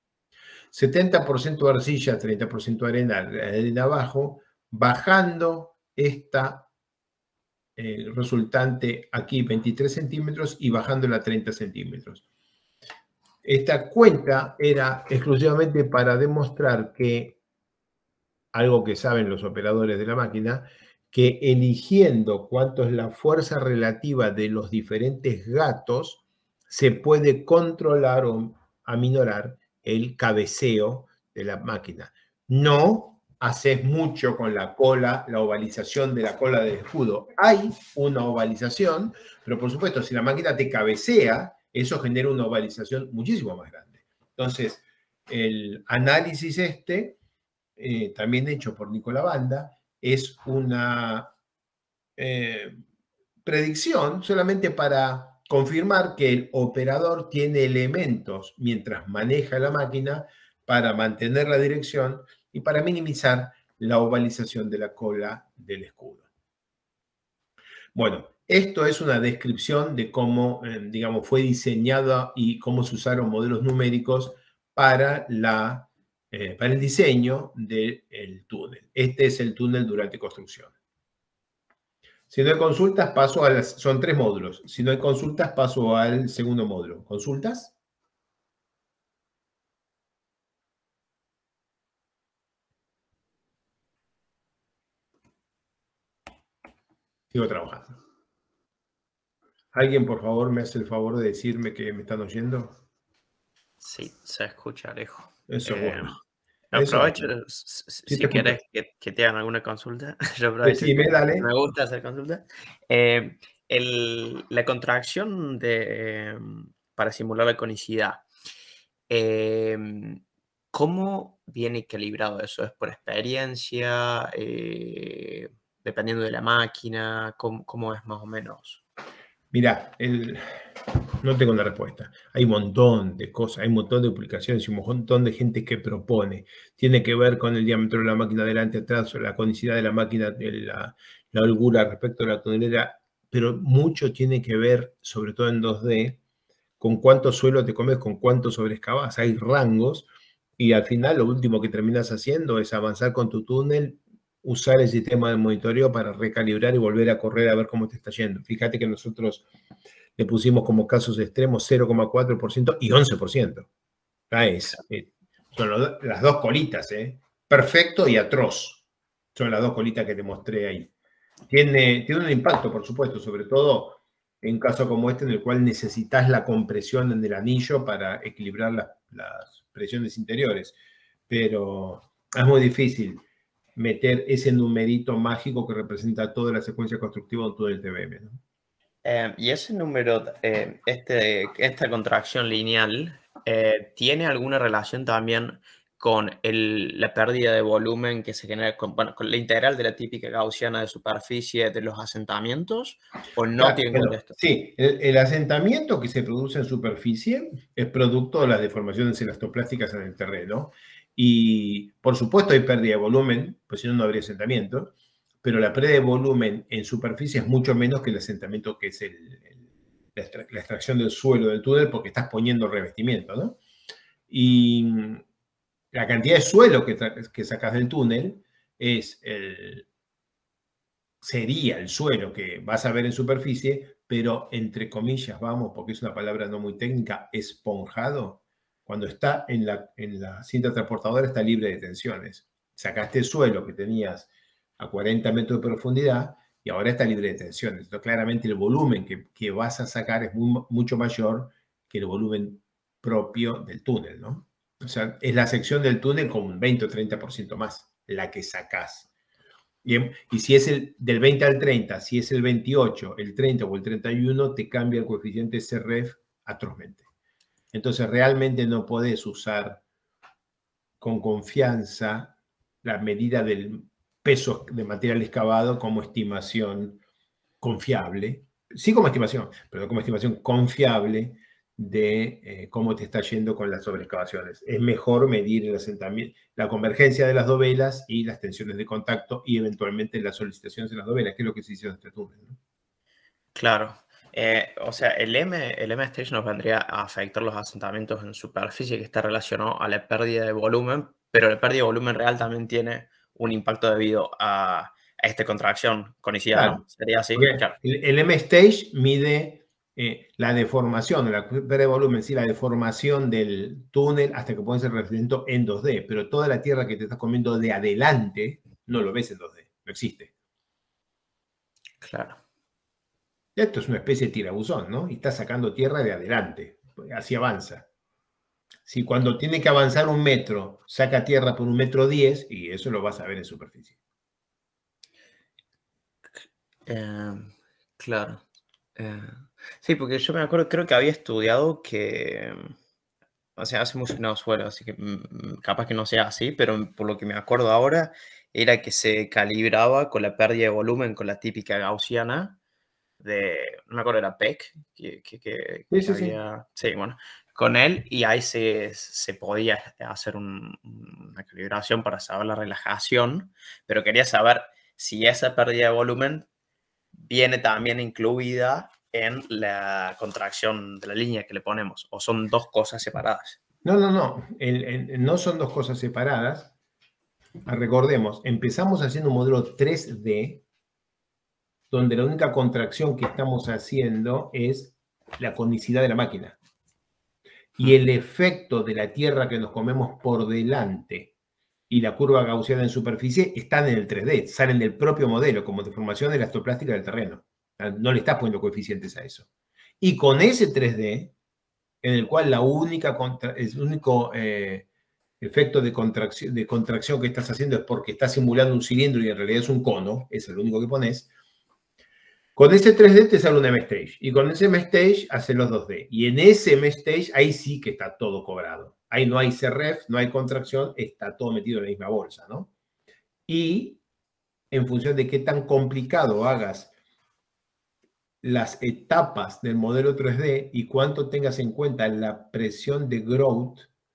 70% arcilla, 30% arena abajo, bajando esta resultante aquí 23 centímetros y bajándola a 30 centímetros. Esta cuenta era exclusivamente para demostrar que, algo que saben los operadores de la máquina, que eligiendo cuánto es la fuerza relativa de los diferentes gatos, se puede controlar o aminorar el cabeceo de la máquina. No haces mucho con la cola, la ovalización de la cola del escudo. Hay una ovalización, pero por supuesto, si la máquina te cabecea, eso genera una ovalización muchísimo más grande. Entonces, el análisis también hecho por Nicola Banda, es una predicción solamente para confirmar que el operador tiene elementos mientras maneja la máquina para mantener la dirección y para minimizar la ovalización de la cola del escudo. Bueno, esto es una descripción de cómo, digamos, fue diseñada y cómo se usaron modelos numéricos para el diseño del túnel. Este es el túnel durante construcción. Si no hay consultas, son 3 módulos. Si no hay consultas, paso al segundo módulo. ¿Consultas? Sigo trabajando. ¿Alguien, por favor, me hace el favor de decirme que me están oyendo? Sí, se escucha, Alejo. Eso es bueno. Aprovecho, si querés que te hagan alguna consulta. Yo aprovecho. Decime, dale. Me gusta hacer consultas. La contracción para simular la conicidad, ¿cómo viene equilibrado eso? ¿Es por experiencia? ¿Dependiendo de la máquina? ¿Cómo es más o menos? Mira, no tengo una respuesta. Hay un montón de cosas, hay un montón de publicaciones y un montón de gente que propone. Tiene que ver con el diámetro de la máquina adelante, atrás, la conicidad de la máquina, la holgura respecto a la tonelera, pero mucho tiene que ver, sobre todo en 2D, con cuánto suelo te comes, con cuánto sobreexcavas. Hay rangos y al final lo último que terminas haciendo es avanzar con tu túnel, usar el sistema de monitoreo para recalibrar y volver a correr a ver cómo te está yendo. Fíjate que nosotros le pusimos como casos extremos 0,4% y 11%. Son las 2 colitas, perfecto y atroz. Son las 2 colitas que te mostré ahí. Tiene un impacto, por supuesto, sobre todo en un caso como este en el cual necesitas la compresión en el anillo para equilibrar las presiones interiores. Pero es muy difícil meter ese numerito mágico que representa toda la secuencia constructiva de todo el TBM, ¿no? Y ese número, esta contracción lineal, ¿tiene alguna relación también con la pérdida de volumen que se genera con la integral de la típica gaussiana de superficie de los asentamientos? ¿O no tiene en cuenta esto? Sí, el asentamiento que se produce en superficie es producto de las deformaciones elastoplásticas en el terreno. Y, por supuesto, hay pérdida de volumen, pues si no, no habría asentamiento. Pero la pérdida de volumen en superficie es mucho menos que el asentamiento, que es la extracción del suelo del túnel, porque estás poniendo revestimiento, ¿no? Y la cantidad de suelo que sacas del túnel sería el suelo que vas a ver en superficie, pero entre comillas, vamos, porque es una palabra no muy técnica, esponjado. Cuando está en la cinta transportadora está libre de tensiones. Sacaste el suelo que tenías a 40 metros de profundidad y ahora está libre de tensiones. Entonces, claramente el volumen que vas a sacar es mucho mayor que el volumen propio del túnel, ¿no? O sea, es la sección del túnel con un 20 o 30% más, la que sacás. Bien, y si es del 20 al 30, si es el 28, el 30 o el 31, te cambia el coeficiente CREF atrozmente. Entonces realmente no podés usar con confianza la medida del peso de material excavado como estimación confiable, sí como estimación, pero no como estimación confiable de cómo te está yendo con las sobreexcavaciones. Es mejor medir el asentamiento, la convergencia de las dovelas y las tensiones de contacto y eventualmente las solicitaciones de las dovelas, que es lo que se hizo en este túnel, ¿no? Claro. O sea, el M-stage nos vendría a afectar los asentamientos en superficie que está relacionado a la pérdida de volumen, pero la pérdida de volumen real también tiene un impacto debido a esta contracción conocida, Claro, ¿no? ¿Sería así? porque Claro. el M-stage mide la deformación, la pérdida de volumen, sí, la deformación del túnel hasta que puede ser reflejo en 2D, pero toda la tierra que te estás comiendo de adelante no lo ves en 2D, no existe. Claro. Esto es una especie de tirabuzón, ¿no? Y está sacando tierra de adelante, así avanza. Si cuando tiene que avanzar 1 metro, saca tierra por 1,10 m, y eso lo vas a ver en superficie. Claro. Sí, porque yo me acuerdo, creo que había estudiado que, o sea, hace mucho que no suelo, así que capaz que no sea así, pero por lo que me acuerdo ahora, era que se calibraba con la pérdida de volumen, con la típica gaussiana no me acuerdo, era Peck, Sí, que sí, sí. había, sí, bueno, con él, y ahí se podía hacer una calibración para saber la relajación, pero quería saber si esa pérdida de volumen viene también incluida en la contracción de la línea que le ponemos, o son dos cosas separadas. No, no, no. No son dos cosas separadas. Recordemos, empezamos haciendo un modelo 3D, donde la única contracción que estamos haciendo es la conicidad de la máquina. Y el efecto de la tierra que nos comemos por delante y la curva gaussiana en superficie están en el 3D, salen del propio modelo, como deformación elastoplástica del terreno. No le estás poniendo coeficientes a eso. Y con ese 3D, en el cual el único efecto de contracción que estás haciendo es porque estás simulando un cilindro y en realidad es un cono, es el único que pones. Con ese 3D te sale un M-Stage y con ese M-Stage haces los 2D. Y en ese M-Stage ahí sí que está todo cobrado. Ahí no hay CREF, no hay contracción, está todo metido en la misma bolsa, ¿no? Y en función de qué tan complicado hagas las etapas del modelo 3D y cuánto tengas en cuenta la presión de growth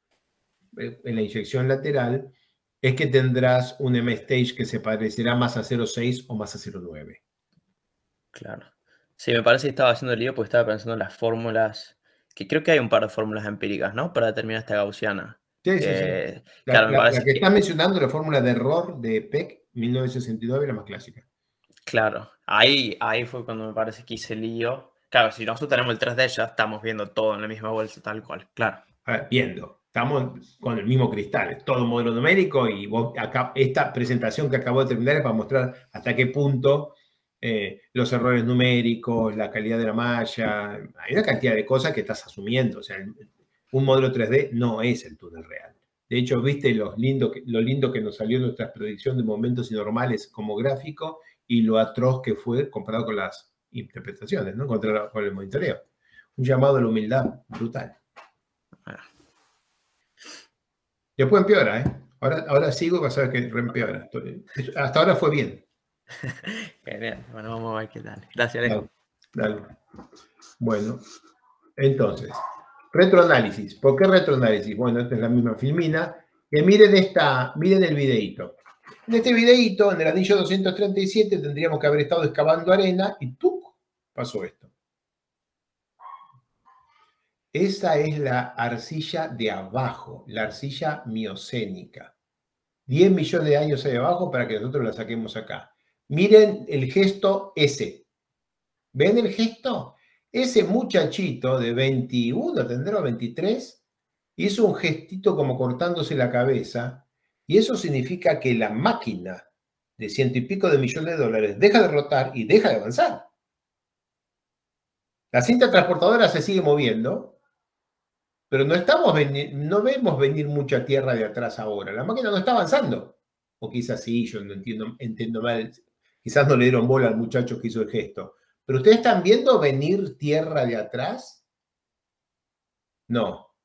en la inyección lateral, es que tendrás un M-Stage que se parecerá más a 0,6 o más a 0,9. Claro. Sí, me parece que estaba haciendo el lío porque estaba pensando en las fórmulas, que creo que hay un par de fórmulas empíricas, ¿no? Para determinar esta gaussiana. Sí, sí, sí. Que, La, claro, me la, la parece que que, está mencionando, la fórmula de error de Peck, 1969, la más clásica. claro, ahí fue cuando me parece que hice el lío. Claro, si nosotros tenemos el 3D ya estamos viendo todo en la misma bolsa, tal cual, claro. A ver, viendo, estamos con el mismo cristal, es todo modelo numérico y vos acá, esta presentación que acabo de terminar es para mostrar hasta qué punto los errores numéricos, la calidad de la malla, hay una cantidad de cosas que estás asumiendo. O sea, un modelo 3D no es el túnel real. De hecho, viste lo lindo que nos salió nuestra predicción de momentos normales como gráfico y lo atroz que fue comparado con las interpretaciones, ¿no? Con el monitoreo. Un llamado a la humildad brutal. Ah, Después empeora, ¿eh? Ahora sigo y vas a ver que reempeora. Hasta ahora fue bien. genial. Bueno, vamos a ver qué tal. Gracias, Dale, Alejo. dale. Bueno, entonces, retroanálisis. ¿Por qué retroanálisis? Bueno, esta es la misma filmina. Que miren el videíto. En este videíto, en el anillo 237, tendríamos que haber estado excavando arena y ¡tuc! Pasó esto. Esa es la arcilla de abajo, la arcilla miocénica. 10 millones de años ahí abajo para que nosotros la saquemos acá. Miren el gesto ese. ¿Ven el gesto? Ese muchachito de 21, tendrá 23, hizo un gestito como cortándose la cabeza y eso significa que la máquina de ciento y pico de millones de dólares deja de rotar y deja de avanzar. La cinta transportadora se sigue moviendo, pero no vemos venir mucha tierra de atrás ahora. La máquina no está avanzando. O quizás sí, yo no entiendo mal. Quizás no le dieron bola al muchacho que hizo el gesto. ¿Pero ustedes están viendo venir tierra de atrás? No.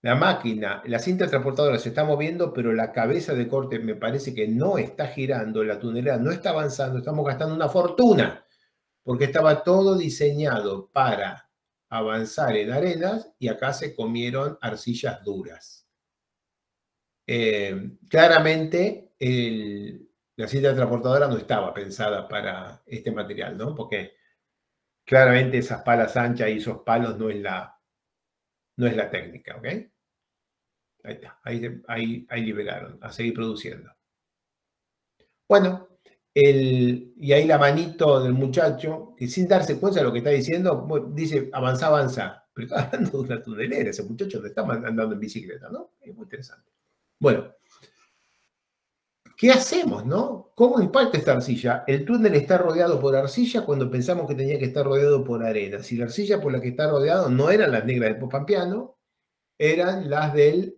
La máquina, la cinta transportadora se está moviendo, pero la cabeza de corte me parece que no está girando, la tunelera no está avanzando, estamos gastando una fortuna, porque estaba todo diseñado para avanzar en arenas y acá se comieron arcillas duras. Claramente la cinta transportadora no estaba pensada para este material, ¿no? Porque claramente esas palas anchas y esos palos no es la técnica, ¿ok? Ahí está, ahí liberaron, a seguir produciendo. Bueno, y ahí la manito del muchacho, que sin darse cuenta de lo que está diciendo, dice, avanza, avanza. Pero está hablando de una tunelera, ese muchacho no está andando en bicicleta, ¿no? Es muy interesante. Bueno, ¿qué hacemos, no? ¿Cómo impacta esta arcilla? El túnel está rodeado por arcilla cuando pensamos que tenía que estar rodeado por arena. Si la arcilla por la que está rodeado no eran las negras del Pospampiano, eran las del...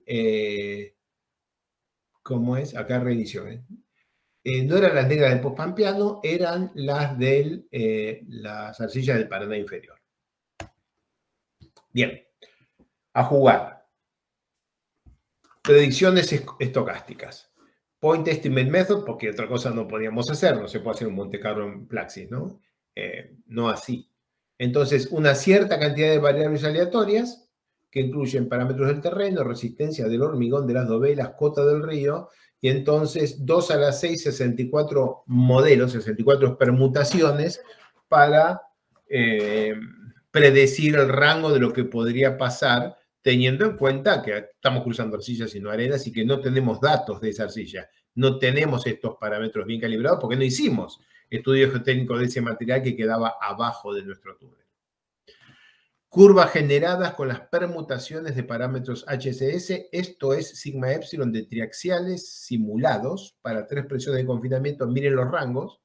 ¿cómo es? Acá reedición. No eran las negras del Pospampiano, eran las de las arcillas del Paraná inferior. Bien, a jugar. Predicciones estocásticas. Point Estimate Method, porque otra cosa no podíamos hacer, no se puede hacer un Monte Carlo en Plaxis, ¿no? No así. Entonces, una cierta cantidad de variables aleatorias que incluyen parámetros del terreno, resistencia del hormigón, de las dovelas, cota del río, y entonces 2 a la 6, 64 modelos, 64 permutaciones para predecir el rango de lo que podría pasar, teniendo en cuenta que estamos cruzando arcillas y no arenas y que no tenemos datos de esa arcilla. No tenemos estos parámetros bien calibrados porque no hicimos estudio geotécnico de ese material que quedaba abajo de nuestro túnel. Curvas generadas con las permutaciones de parámetros HSS, esto es sigma epsilon de triaxiales simulados para 3 presiones de confinamiento. Miren los rangos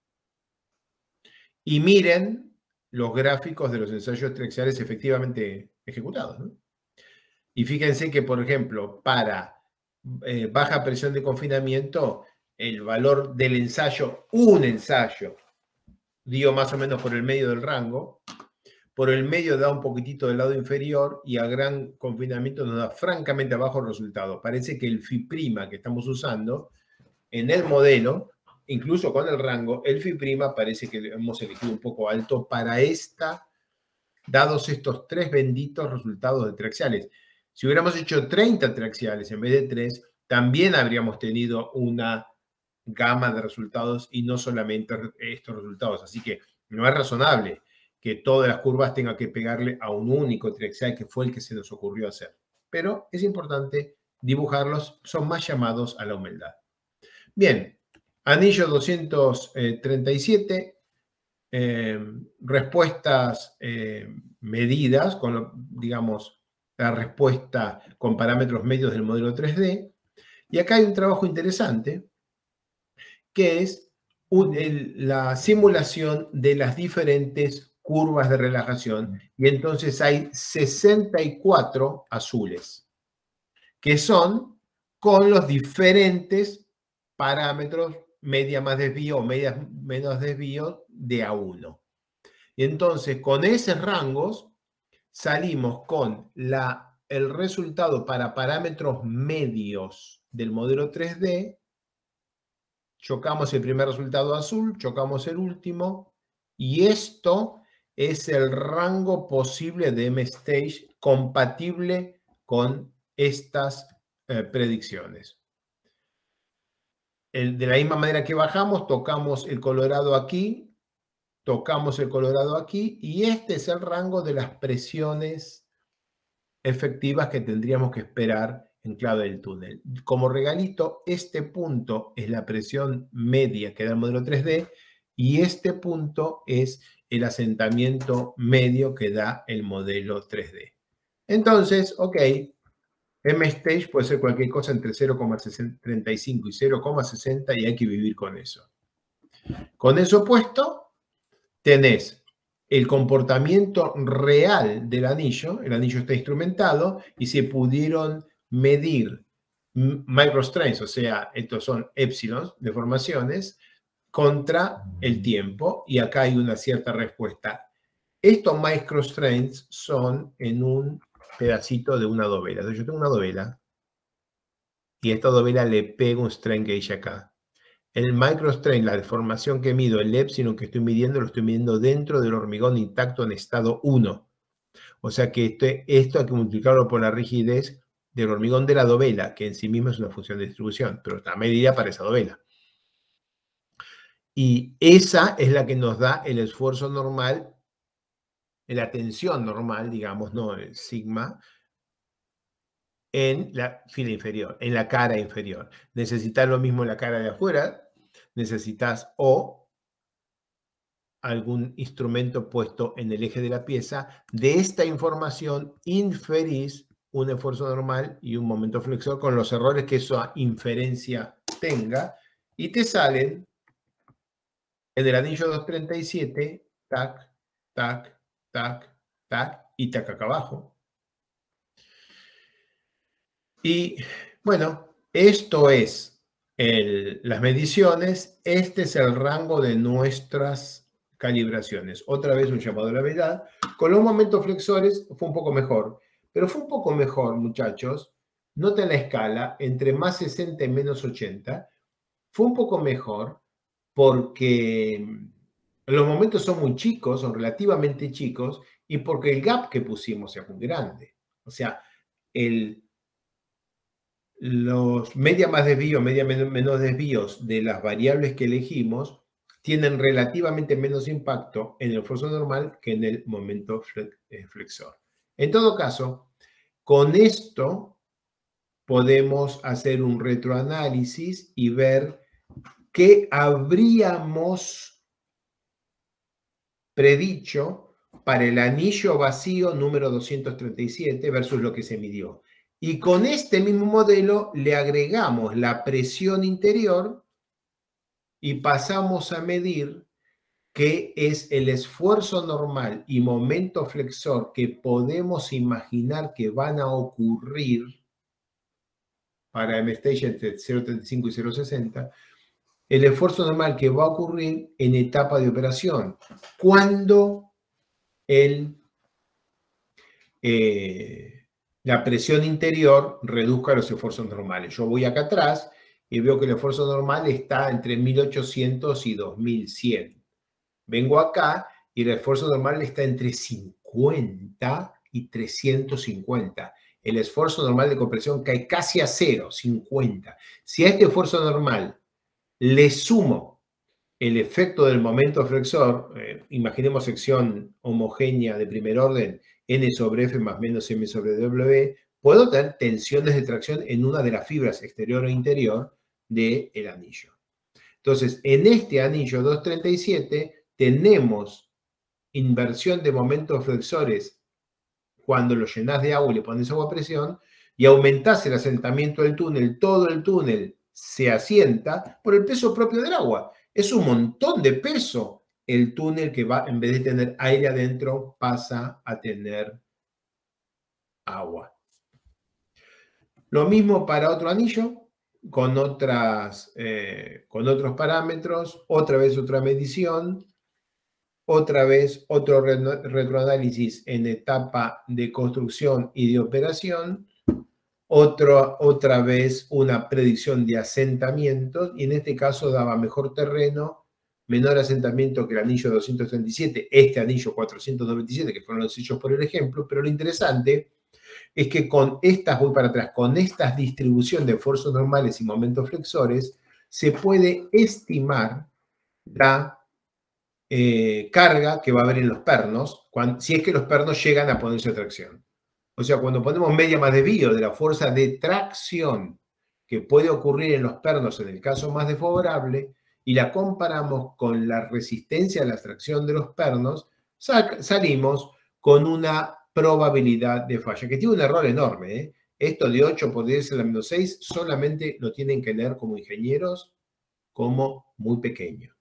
y miren los gráficos de los ensayos triaxiales efectivamente ejecutados, ¿no? Y fíjense que, por ejemplo, para baja presión de confinamiento, el valor del ensayo, un ensayo, dio más o menos por el medio del rango. Por el medio da un poquitito del lado inferior y a gran confinamiento nos da francamente abajo el resultado. Parece que el phi' que estamos usando en el modelo, incluso con el rango, el phi' parece que hemos elegido un poco alto para dados estos 3 benditos resultados de triaxiales. Si hubiéramos hecho 30 triaxiales en vez de 3, también habríamos tenido una gama de resultados y no solamente estos resultados. Así que no es razonable que todas las curvas tengan que pegarle a un único triaxial que fue el que se nos ocurrió hacer. Pero es importante dibujarlos, son más llamados a la humildad. Bien, anillo 237, respuestas medidas, digamos, la respuesta con parámetros medios del modelo 3D. Y acá hay un trabajo interesante, que es la simulación de las diferentes curvas de relajación, y entonces hay 64 azules, que son con los diferentes parámetros, media más desvío o media menos desvío de A1. Y entonces con esos rangos salimos con el resultado para parámetros medios del modelo 3D, chocamos el primer resultado azul, chocamos el último, y esto es el rango posible de M-Stage compatible con estas predicciones. De la misma manera que bajamos, tocamos el colorado aquí, tocamos el colorado aquí, y este es el rango de las presiones efectivas que tendríamos que esperar en clave del túnel. Como regalito, este punto es la presión media que da el modelo 3D y este punto es el asentamiento medio que da el modelo 3D. Entonces, ok, M-Stage puede ser cualquier cosa entre 0,35 y 0,60 y hay que vivir con eso. Con eso puesto, tenés el comportamiento real del anillo, el anillo está instrumentado y se pudieron medir microstrains, o sea, estos son épsilons, deformaciones, contra el tiempo, y acá hay una cierta respuesta. Estos microstrains son en un pedacito de una dovela. Entonces yo tengo una dovela y a esta dovela le pego un strain gauge acá. El microstrain, la deformación que mido, el epsilon que estoy midiendo, lo estoy midiendo dentro del hormigón intacto en estado 1. O sea que esto hay que multiplicarlo por la rigidez del hormigón de la dovela, que en sí mismo es una función de distribución, pero está medida para esa dovela. Y esa es la que nos da el esfuerzo normal, la tensión normal, digamos, no el sigma, en la fila inferior, en la cara inferior. Necesitas lo mismo en la cara de afuera, necesitas o algún instrumento puesto en el eje de la pieza. De esta información inferís un esfuerzo normal y un momento flexor con los errores que esa inferencia tenga y te salen en el anillo 237, tac, tac, tac, tac y tac acá abajo. Y bueno, esto es las mediciones, este es el rango de nuestras calibraciones. Otra vez un llamado a la verdad. Con los momentos flexores fue un poco mejor, pero fue un poco mejor, muchachos. Noten la escala entre más 60 y menos 80. Fue un poco mejor porque los momentos son muy chicos, son relativamente chicos, y porque el gap que pusimos es muy grande. O sea, los media más desvío, media menos desvíos de las variables que elegimos tienen relativamente menos impacto en el esfuerzo normal que en el momento flexor. En todo caso, con esto podemos hacer un retroanálisis y ver qué habríamos predicho para el anillo vacío número 237 versus lo que se midió. Y con este mismo modelo le agregamos la presión interior y pasamos a medir qué es el esfuerzo normal y momento flexor que podemos imaginar que van a ocurrir para M-Stage entre 0.35 y 0.60, el esfuerzo normal que va a ocurrir en etapa de operación, cuando la presión interior reduzca los esfuerzos normales. Yo voy acá atrás y veo que el esfuerzo normal está entre 1800 y 2100. Vengo acá y el esfuerzo normal está entre 50 y 350. El esfuerzo normal de compresión cae casi a cero, 50. Si a este esfuerzo normal le sumo el efecto del momento flexor, imaginemos sección homogénea de primer orden, N sobre F más menos M sobre W, puedo tener tensiones de tracción en una de las fibras exterior o interior del anillo. Entonces, en este anillo 237 tenemos inversión de momentos flexores cuando lo llenás de agua y le pones agua a presión y aumentás el asentamiento del túnel, todo el túnel se asienta por el peso propio del agua. Es un montón de peso el túnel que va, en vez de tener aire adentro, pasa a tener agua. Lo mismo para otro anillo, con otros parámetros, otra vez otra medición, otra vez otro retroanálisis en etapa de construcción y de operación, otra vez una predicción de asentamientos, y en este caso daba mejor terreno, menor asentamiento que el anillo 237, este anillo 497, que fueron los hechos por el ejemplo, pero lo interesante es que con estas, voy para atrás, con estas distribución de esfuerzos normales y momentos flexores, se puede estimar la carga que va a haber en los pernos, si es que los pernos llegan a ponerse a tracción. O sea, cuando ponemos media más desvío de la fuerza de tracción que puede ocurrir en los pernos en el caso más desfavorable y la comparamos con la resistencia a la tracción de los pernos, salimos con una probabilidad de falla, que tiene un error enorme. ¿eh? Esto de 8 por 10 a la menos 6 solamente lo tienen que leer como ingenieros como muy pequeño.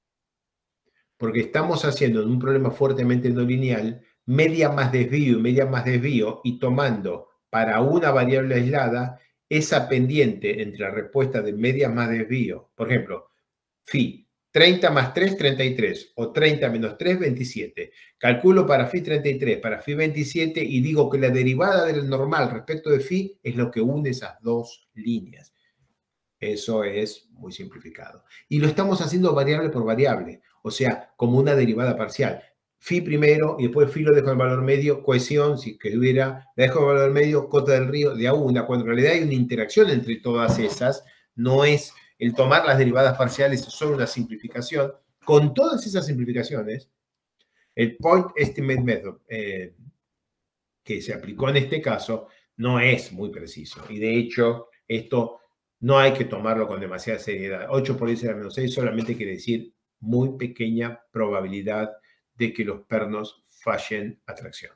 Porque estamos haciendo en un problema fuertemente no lineal media más desvío y media más desvío y tomando para una variable aislada esa pendiente entre la respuesta de media más desvío. Por ejemplo, phi 30 más 3, 33. O 30 menos 3, 27. Calculo para phi 33, para phi 27 y digo que la derivada del normal respecto de phi es lo que une esas dos líneas. Eso es muy simplificado. Y lo estamos haciendo variable por variable, o sea, como una derivada parcial. Phi primero y después phi lo dejo en valor medio, cohesión, si que hubiera, la dejo en valor medio, cota del río de a una, cuando en realidad hay una interacción entre todas esas, no es el tomar las derivadas parciales, es solo una simplificación. Con todas esas simplificaciones, el Point Estimate Method que se aplicó en este caso no es muy preciso. Y de hecho, esto no hay que tomarlo con demasiada seriedad. 8 por 10 a la menos 6 solamente quiere decir muy pequeña probabilidad de que los pernos fallen a tracción.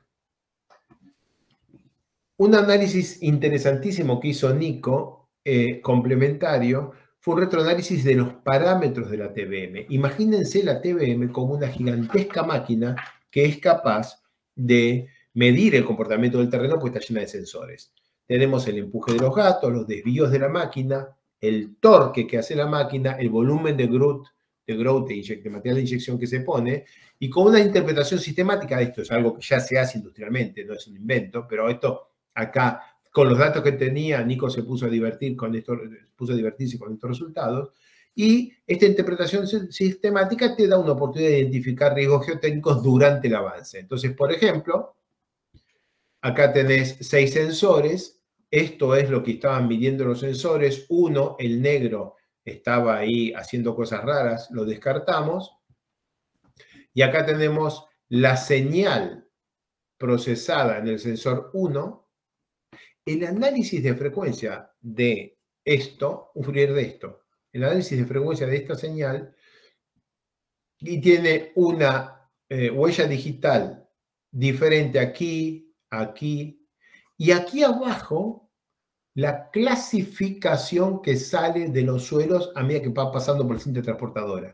Un análisis interesantísimo que hizo Nico, complementario, fue un retroanálisis de los parámetros de la TBM. Imagínense la TBM como una gigantesca máquina que es capaz de medir el comportamiento del terreno porque está llena de sensores. Tenemos el empuje de los gatos, los desvíos de la máquina, el torque que hace la máquina, el volumen de growth de material de inyección que se pone, y con una interpretación sistemática, esto es algo que ya se hace industrialmente, no es un invento, pero esto acá, con los datos que tenía, Nico se puso a divertirse con estos resultados, y esta interpretación sistemática te da una oportunidad de identificar riesgos geotécnicos durante el avance. Entonces, por ejemplo, acá tenés 6 sensores, esto es lo que estaban midiendo los sensores, uno, el negro, estaba ahí haciendo cosas raras, lo descartamos, y acá tenemos la señal procesada en el sensor 1, el análisis de frecuencia de esto, un Fourier de esto, el análisis de frecuencia de esta señal, y tiene una huella digital diferente aquí, aquí, y aquí abajo la clasificación que sale de los suelos a medida que va pasando por la cinta transportadora.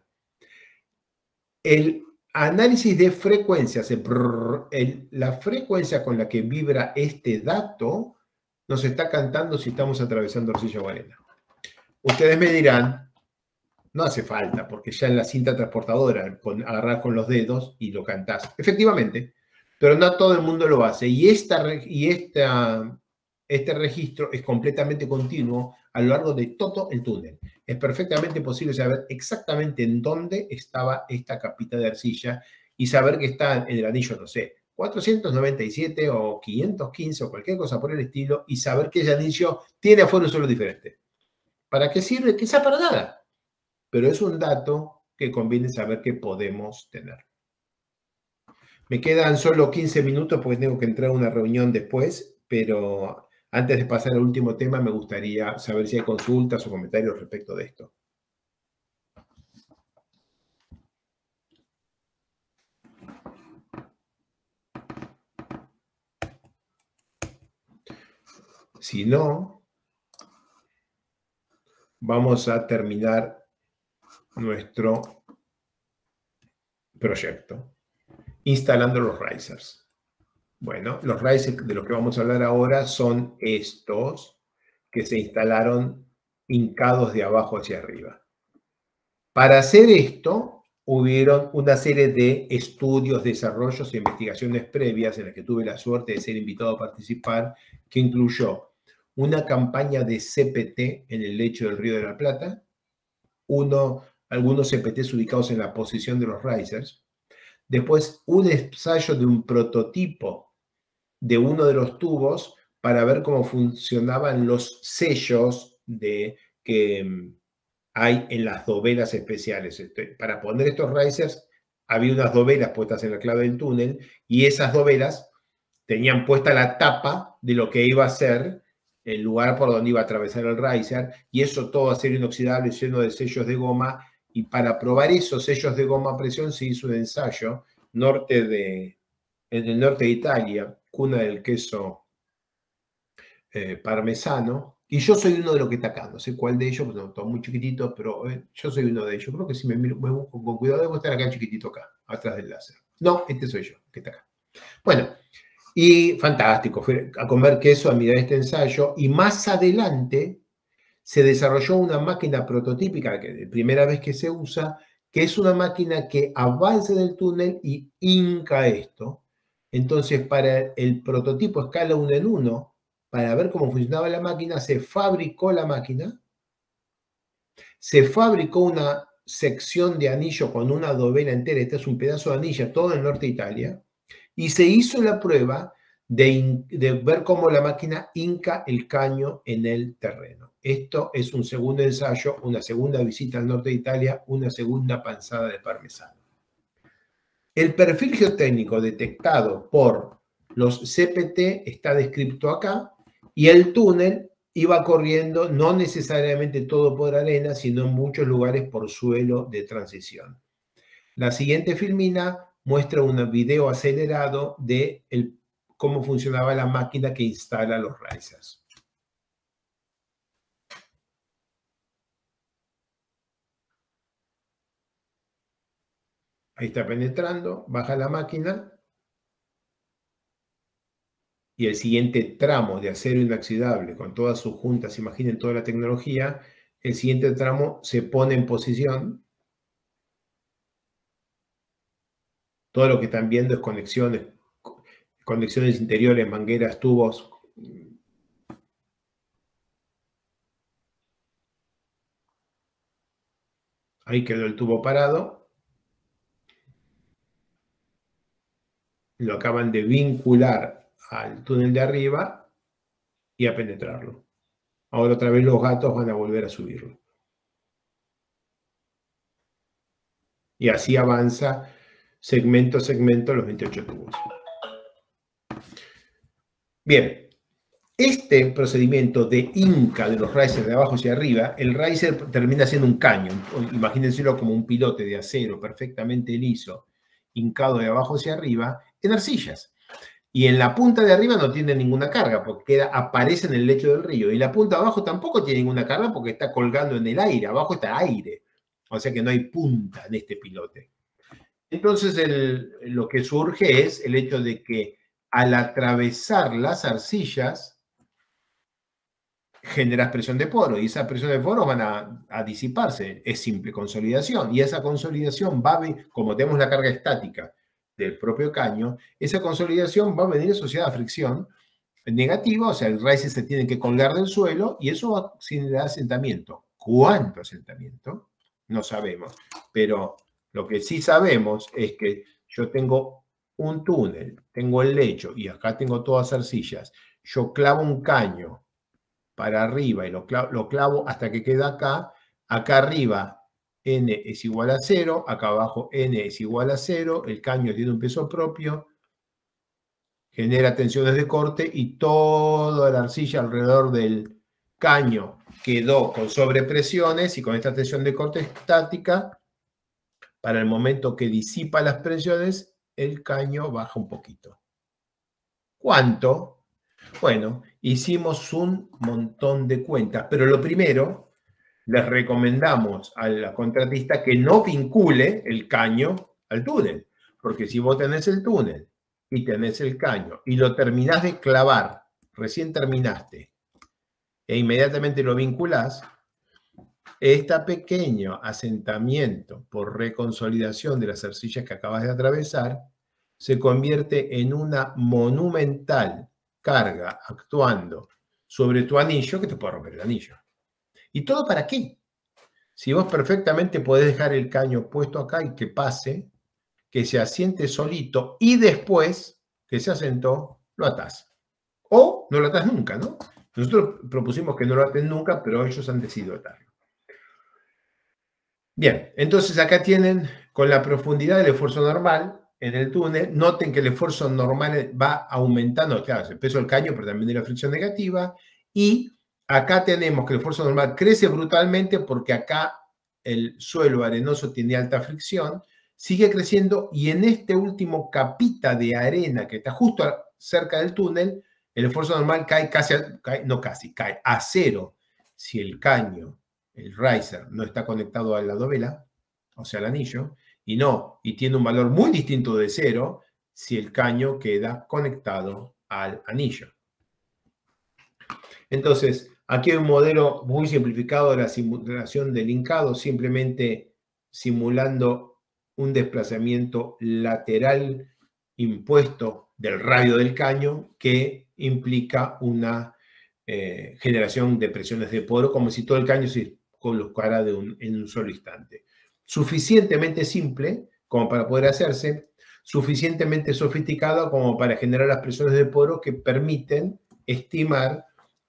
El análisis de frecuencias, la frecuencia con la que vibra este dato, nos está cantando si estamos atravesando arcilla o arena. Ustedes me dirán, no hace falta, porque ya en la cinta transportadora agarrás con los dedos y lo cantás. Efectivamente, pero no todo el mundo lo hace. Y este registro es completamente continuo a lo largo de todo el túnel. Es perfectamente posible saber exactamente en dónde estaba esta capita de arcilla y saber que está en el anillo, no sé, 497 o 515 o cualquier cosa por el estilo, y saber que ese anillo tiene afuera un suelo diferente. ¿Para qué sirve? Quizá para nada, pero es un dato que conviene saber que podemos tener. Me quedan solo 15 minutos porque tengo que entrar a una reunión después, pero antes de pasar al último tema me gustaría saber si hay consultas o comentarios respecto de esto. Si no, vamos a terminar nuestro proyecto instalando los risers. Bueno, los risers de los que vamos a hablar ahora son estos que se instalaron hincados de abajo hacia arriba. Para hacer esto, hubieron una serie de estudios, desarrollos e investigaciones previas en las que tuve la suerte de ser invitado a participar, que incluyó una campaña de CPT en el lecho del Río de la Plata, algunos CPTs ubicados en la posición de los risers, después un ensayo de un prototipo de uno de los tubos para ver cómo funcionaban los sellos que hay en las dovelas especiales. Para poner estos risers había unas dovelas puestas en la clave del túnel y esas dovelas tenían puesta la tapa de lo que iba a ser el lugar por donde iba a atravesar el riser, y eso todo acero inoxidable lleno de sellos de goma, y para probar esos sellos de goma a presión se hizo un ensayo en el norte de Italia, cuna del queso parmesano, y yo soy uno de los que está acá, no sé cuál de ellos, no, todo muy chiquitito, pero yo soy uno de ellos. Creo que si me busco con cuidado, debo estar acá chiquitito acá, atrás del láser. No, este soy yo, que está acá. Bueno, y fantástico, fui a comer queso, a mirar este ensayo, y más adelante se desarrolló una máquina prototípica, que es la primera vez que se usa, que es una máquina que avanza en el túnel y hinca esto. Entonces, para el prototipo a escala 1 en 1, para ver cómo funcionaba la máquina, se fabricó la máquina, se fabricó una sección de anillo con una dovela entera, este es un pedazo de anilla, todo en el norte de Italia, y se hizo la prueba de ver cómo la máquina hinca el caño en el terreno. Esto es un segundo ensayo, una segunda visita al norte de Italia, una segunda panzada de parmesano. El perfil geotécnico detectado por los CPT está descrito acá, y el túnel iba corriendo no necesariamente todo por arena, sino en muchos lugares por suelo de transición. La siguiente filmina muestra un video acelerado de cómo funcionaba la máquina que instala los risers. Ahí está penetrando, baja la máquina y el siguiente tramo de acero inoxidable con todas sus juntas, imaginen toda la tecnología, el siguiente tramo se pone en posición. Todo lo que están viendo es conexiones interiores, mangueras, tubos. Ahí quedó el tubo parado. Lo acaban de vincular al túnel de arriba y a penetrarlo. Ahora otra vez los gatos van a volver a subirlo. Y así avanza segmento a segmento los 28 tubos. Bien, este procedimiento de hinca de los risers de abajo hacia arriba, el riser termina siendo un caño. Imagínenselo como un pilote de acero perfectamente liso, hincado de abajo hacia arriba, en arcillas. Y en la punta de arriba no tiene ninguna carga, porque aparece en el lecho del río. Y la punta de abajo tampoco tiene ninguna carga, porque está colgando en el aire. Abajo está aire. O sea que no hay punta en este pilote. Entonces, lo que surge es el hecho de que al atravesar las arcillas, generas presión de poro. Y esa presión de poro van a disiparse. Es simple consolidación. Y esa consolidación va a, como tenemos la carga estática del propio caño, esa consolidación va a venir asociada a fricción negativa, o sea, el riser se tiene que colgar del suelo y eso va a generar asentamiento. ¿Cuánto asentamiento? No sabemos, pero lo que sí sabemos es que yo tengo un túnel, tengo el lecho y acá tengo todas arcillas. Yo clavo un caño para arriba y lo clavo hasta que queda acá. Acá arriba N es igual a 0, acá abajo N es igual a 0, el caño tiene un peso propio, genera tensiones de corte y toda la arcilla alrededor del caño quedó con sobrepresiones y con esta tensión de corte estática, para el momento que disipa las presiones, el caño baja un poquito. ¿Cuánto? Bueno, hicimos un montón de cuentas, pero lo primero, les recomendamos a la contratista que no vincule el caño al túnel, porque si vos tenés el túnel y tenés el caño y lo terminás de clavar, recién terminaste, e inmediatamente lo vinculás, este pequeño asentamiento por reconsolidación de las arcillas que acabas de atravesar se convierte en una monumental carga actuando sobre tu anillo que te puede romper el anillo. ¿Y todo para qué? Si vos perfectamente podés dejar el caño puesto acá y que pase, que se asiente solito y después que se asentó, lo atás. O no lo atás nunca, ¿no? Nosotros propusimos que no lo aten nunca, pero ellos han decidido atarlo. Bien, entonces acá tienen con la profundidad del esfuerzo normal en el túnel. Noten que el esfuerzo normal va aumentando, claro, es el peso del caño, pero también de la fricción negativa. Y acá tenemos que el esfuerzo normal crece brutalmente porque acá el suelo arenoso tiene alta fricción, sigue creciendo y en este último capita de arena que está justo cerca del túnel, el esfuerzo normal cae cae a 0 si el caño, el riser, no está conectado a la dovela, o sea, al anillo, y tiene un valor muy distinto de 0 si el caño queda conectado al anillo. Entonces, aquí hay un modelo muy simplificado de la simulación del hincado. Simplemente simulando un desplazamiento lateral impuesto del radio del caño que implica una generación de presiones de poro, como si todo el caño se colocara en un solo instante. Suficientemente simple como para poder hacerse, suficientemente sofisticado como para generar las presiones de poro que permiten estimar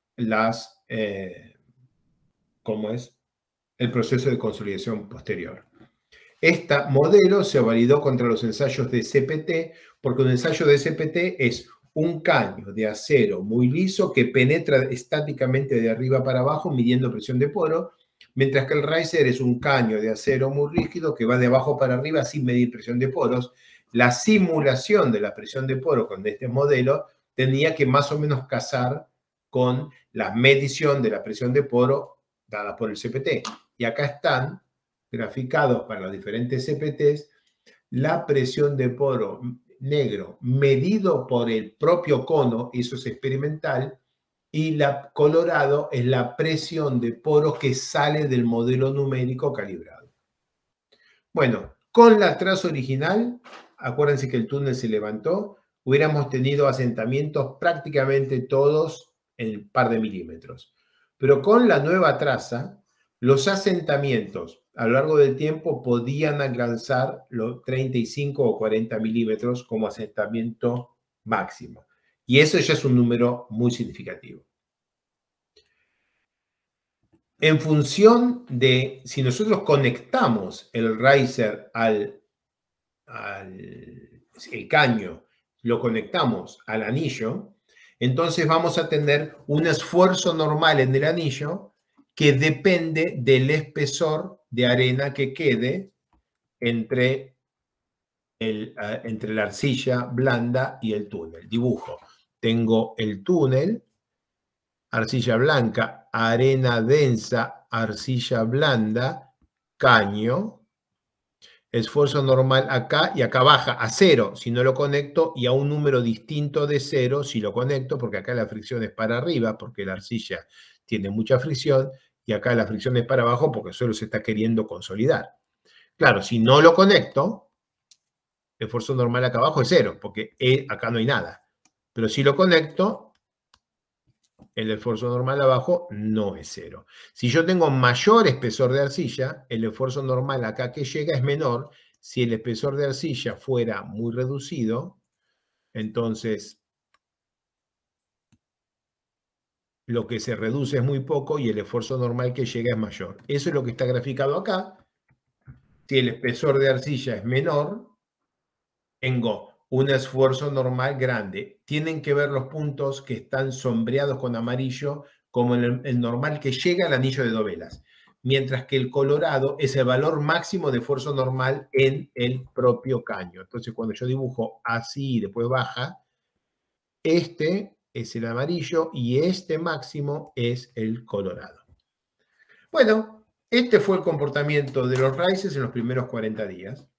cómo es el proceso de consolidación posterior. Este modelo se validó contra los ensayos de CPT, porque un ensayo de CPT es un caño de acero muy liso que penetra estáticamente de arriba para abajo midiendo presión de poro, mientras que el riser es un caño de acero muy rígido que va de abajo para arriba sin medir presión de poros. La simulación de la presión de poro con este modelo tenía que más o menos casar con la medición de la presión de poro dada por el CPT. Y acá están graficados para los diferentes CPTs la presión de poro negro medido por el propio cono, eso es experimental, y la colorado es la presión de poro que sale del modelo numérico calibrado. Bueno, con la traza original, acuérdense que el túnel se levantó, hubiéramos tenido asentamientos prácticamente todos en un par de milímetros. Pero con la nueva traza, los asentamientos a lo largo del tiempo podían alcanzar los 35 o 40 milímetros como asentamiento máximo. Y eso ya es un número muy significativo. En función de si nosotros conectamos el riser el caño, lo conectamos al anillo, entonces vamos a tener un esfuerzo normal en el anillo que depende del espesor de arena que quede entre la arcilla blanda y el túnel. Dibujo. Tengo el túnel, arcilla blanca, arena densa, arcilla blanda, caño, esfuerzo normal acá y acá baja a 0 si no lo conecto y a un número distinto de 0 si lo conecto, porque acá la fricción es para arriba, porque la arcilla tiene mucha fricción, y acá la fricción es para abajo porque solo se está queriendo consolidar. Claro, si no lo conecto, el esfuerzo normal acá abajo es 0, porque acá no hay nada. Pero si lo conecto, el esfuerzo normal abajo no es 0. Si yo tengo mayor espesor de arcilla, el esfuerzo normal acá que llega es menor. Si el espesor de arcilla fuera muy reducido, entonces lo que se reduce es muy poco y el esfuerzo normal que llega es mayor. Eso es lo que está graficado acá. Si el espesor de arcilla es menor, tengo un esfuerzo normal grande. Tienen que ver los puntos que están sombreados con amarillo como el normal que llega al anillo de dovelas, mientras que el colorado es el valor máximo de esfuerzo normal en el propio caño. Entonces, cuando yo dibujo así y después baja, este es el amarillo y este máximo es el colorado. Bueno, este fue el comportamiento de los risers en los primeros 40 días.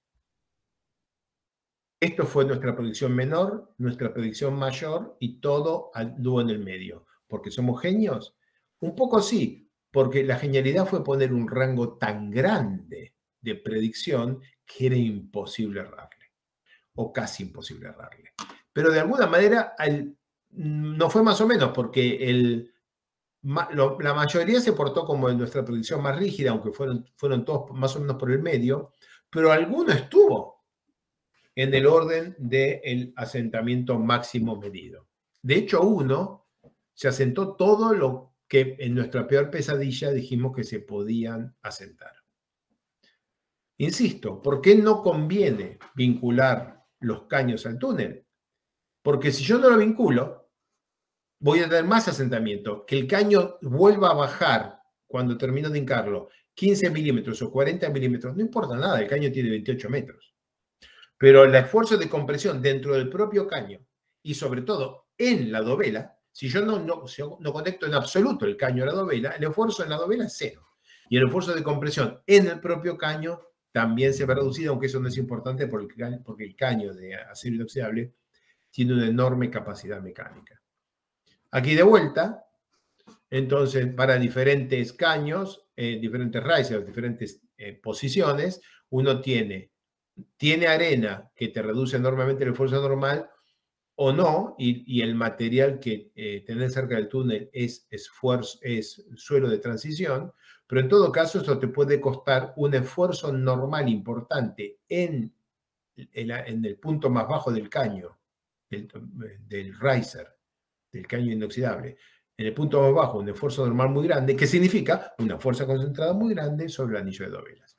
Esto fue nuestra predicción menor, nuestra predicción mayor y todo anduvo en el medio. ¿Porque somos genios? Un poco sí, porque la genialidad fue poner un rango tan grande de predicción que era imposible errarle, o casi imposible errarle. Pero de alguna manera no fue más o menos, porque la mayoría se portó como en nuestra predicción más rígida, aunque fueron todos más o menos por el medio, pero alguno estuvo en el orden del asentamiento máximo medido. De hecho, uno se asentó todo lo que en nuestra peor pesadilla dijimos que se podían asentar. Insisto, ¿por qué no conviene vincular los caños al túnel? Porque si yo no lo vinculo, voy a tener más asentamiento. Que el caño vuelva a bajar cuando termino de hincarlo 15 milímetros o 40 milímetros, no importa nada, el caño tiene 28 metros. Pero el esfuerzo de compresión dentro del propio caño y sobre todo en la dovela, si yo no conecto en absoluto el caño a la dovela, el esfuerzo en la dovela es 0. Y el esfuerzo de compresión en el propio caño también se va a reducir, aunque eso no es importante porque el caño de acero inoxidable tiene una enorme capacidad mecánica. Aquí de vuelta, entonces para diferentes caños, diferentes risers, diferentes posiciones, uno tiene arena que te reduce enormemente el esfuerzo normal o no, y el material que tenés cerca del túnel es suelo de transición, pero en todo caso eso te puede costar un esfuerzo normal importante en el punto más bajo del caño, del riser, del caño inoxidable. En el punto más bajo, un esfuerzo normal muy grande, que significa una fuerza concentrada muy grande sobre el anillo de dovelas.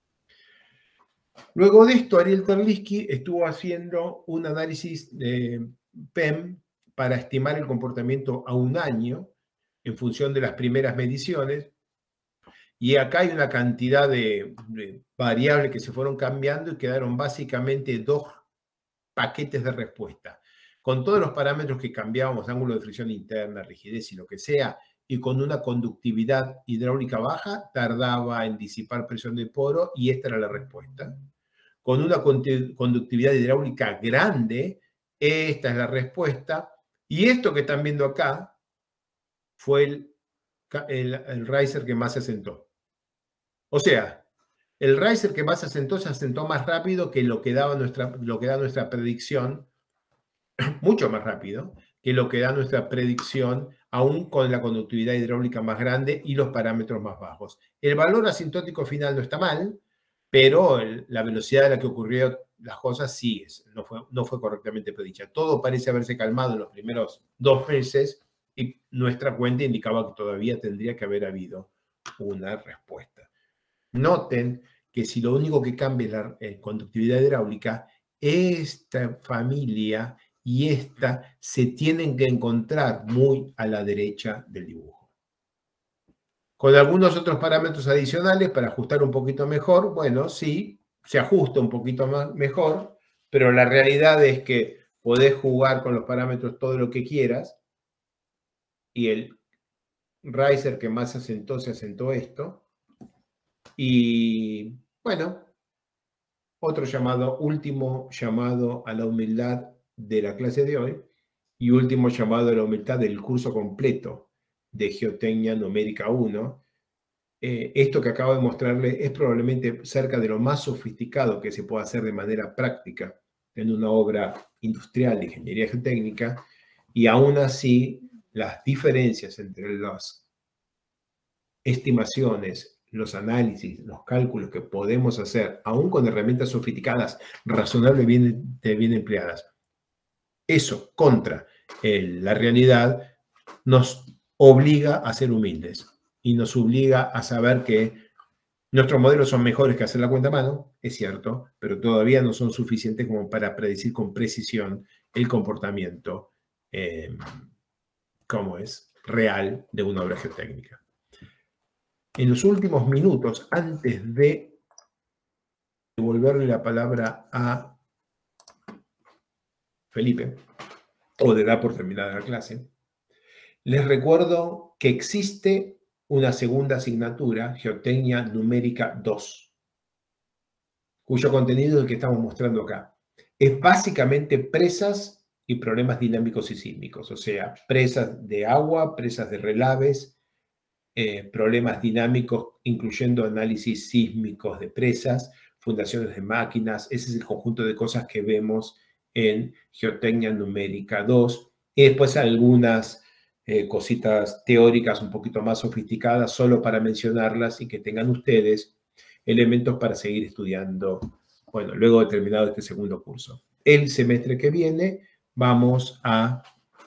Luego de esto, Ariel Terliski estuvo haciendo un análisis de PEM para estimar el comportamiento a un año en función de las primeras mediciones. Y acá hay una cantidad de variables que se fueron cambiando y quedaron básicamente 2 paquetes de respuesta. Con todos los parámetros que cambiábamos, ángulo de fricción interna, rigidez y lo que sea, y con una conductividad hidráulica baja, tardaba en disipar presión de poro y esta era la respuesta. Con una conductividad hidráulica grande, esta es la respuesta. Y esto que están viendo acá fue el riser que más se asentó. O sea, el riser que más se asentó más rápido que lo que da nuestra predicción, mucho más rápido que lo que da nuestra predicción, aún con la conductividad hidráulica más grande y los parámetros más bajos. El valor asintótico final no está mal, pero la velocidad a la que ocurrieron las cosas sí no fue correctamente predicha. Todo parece haberse calmado en los primeros 2 meses y nuestra cuenta indicaba que todavía tendría que haber habido una respuesta. Noten que si lo único que cambia es la conductividad hidráulica, esta familia y esta se tienen que encontrar muy a la derecha del dibujo. Con algunos otros parámetros adicionales para ajustar un poquito mejor, bueno, sí, se ajusta un poquito mejor, pero la realidad es que podés jugar con los parámetros todo lo que quieras y el riser que más se asentó esto. Y bueno, último llamado a la humildad de la clase de hoy y último llamado a la humildad del curso completo de Geotecnia Numérica 1. Esto que acabo de mostrarles es probablemente cerca de lo más sofisticado que se puede hacer de manera práctica en una obra industrial de ingeniería geotécnica, y aún así las diferencias entre las estimaciones, los análisis, los cálculos que podemos hacer, aún con herramientas sofisticadas, razonablemente bien empleadas, eso contra la realidad nos obliga a ser humildes. Y nos obliga a saber que nuestros modelos son mejores que hacer la cuenta a mano, es cierto, pero todavía no son suficientes como para predecir con precisión el comportamiento, real de una obra geotécnica. En los últimos minutos, antes de devolverle la palabra a Felipe, o de dar por terminada la clase, les recuerdo que existe una segunda asignatura, Geotecnia Numérica 2, cuyo contenido es el que estamos mostrando acá. Es básicamente presas y problemas dinámicos y sísmicos, o sea, presas de agua, presas de relaves, problemas dinámicos, incluyendo análisis sísmicos de presas, fundaciones de máquinas. Ese es el conjunto de cosas que vemos en Geotecnia Numérica 2. Y después algunas cositas teóricas un poquito más sofisticadas, solo para mencionarlas y que tengan ustedes elementos para seguir estudiando, bueno, luego de terminado este segundo curso. El semestre que viene vamos a,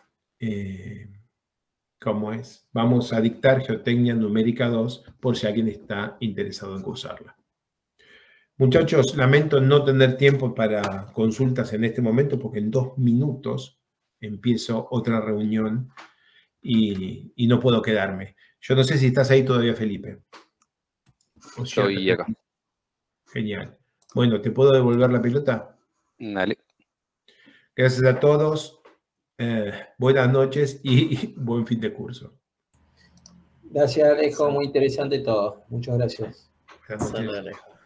Vamos a dictar Geotecnia Numérica 2 por si alguien está interesado en cursarla. Muchachos, lamento no tener tiempo para consultas en este momento porque en 2 minutos empiezo otra reunión y no puedo quedarme. Yo no sé si estás ahí todavía, Felipe. Estoy acá. Genial. Bueno, ¿te puedo devolver la pelota? Dale. Gracias a todos. Buenas noches y buen fin de curso. Gracias, Alejo. Muy interesante todo. Muchas gracias. Buenas noches.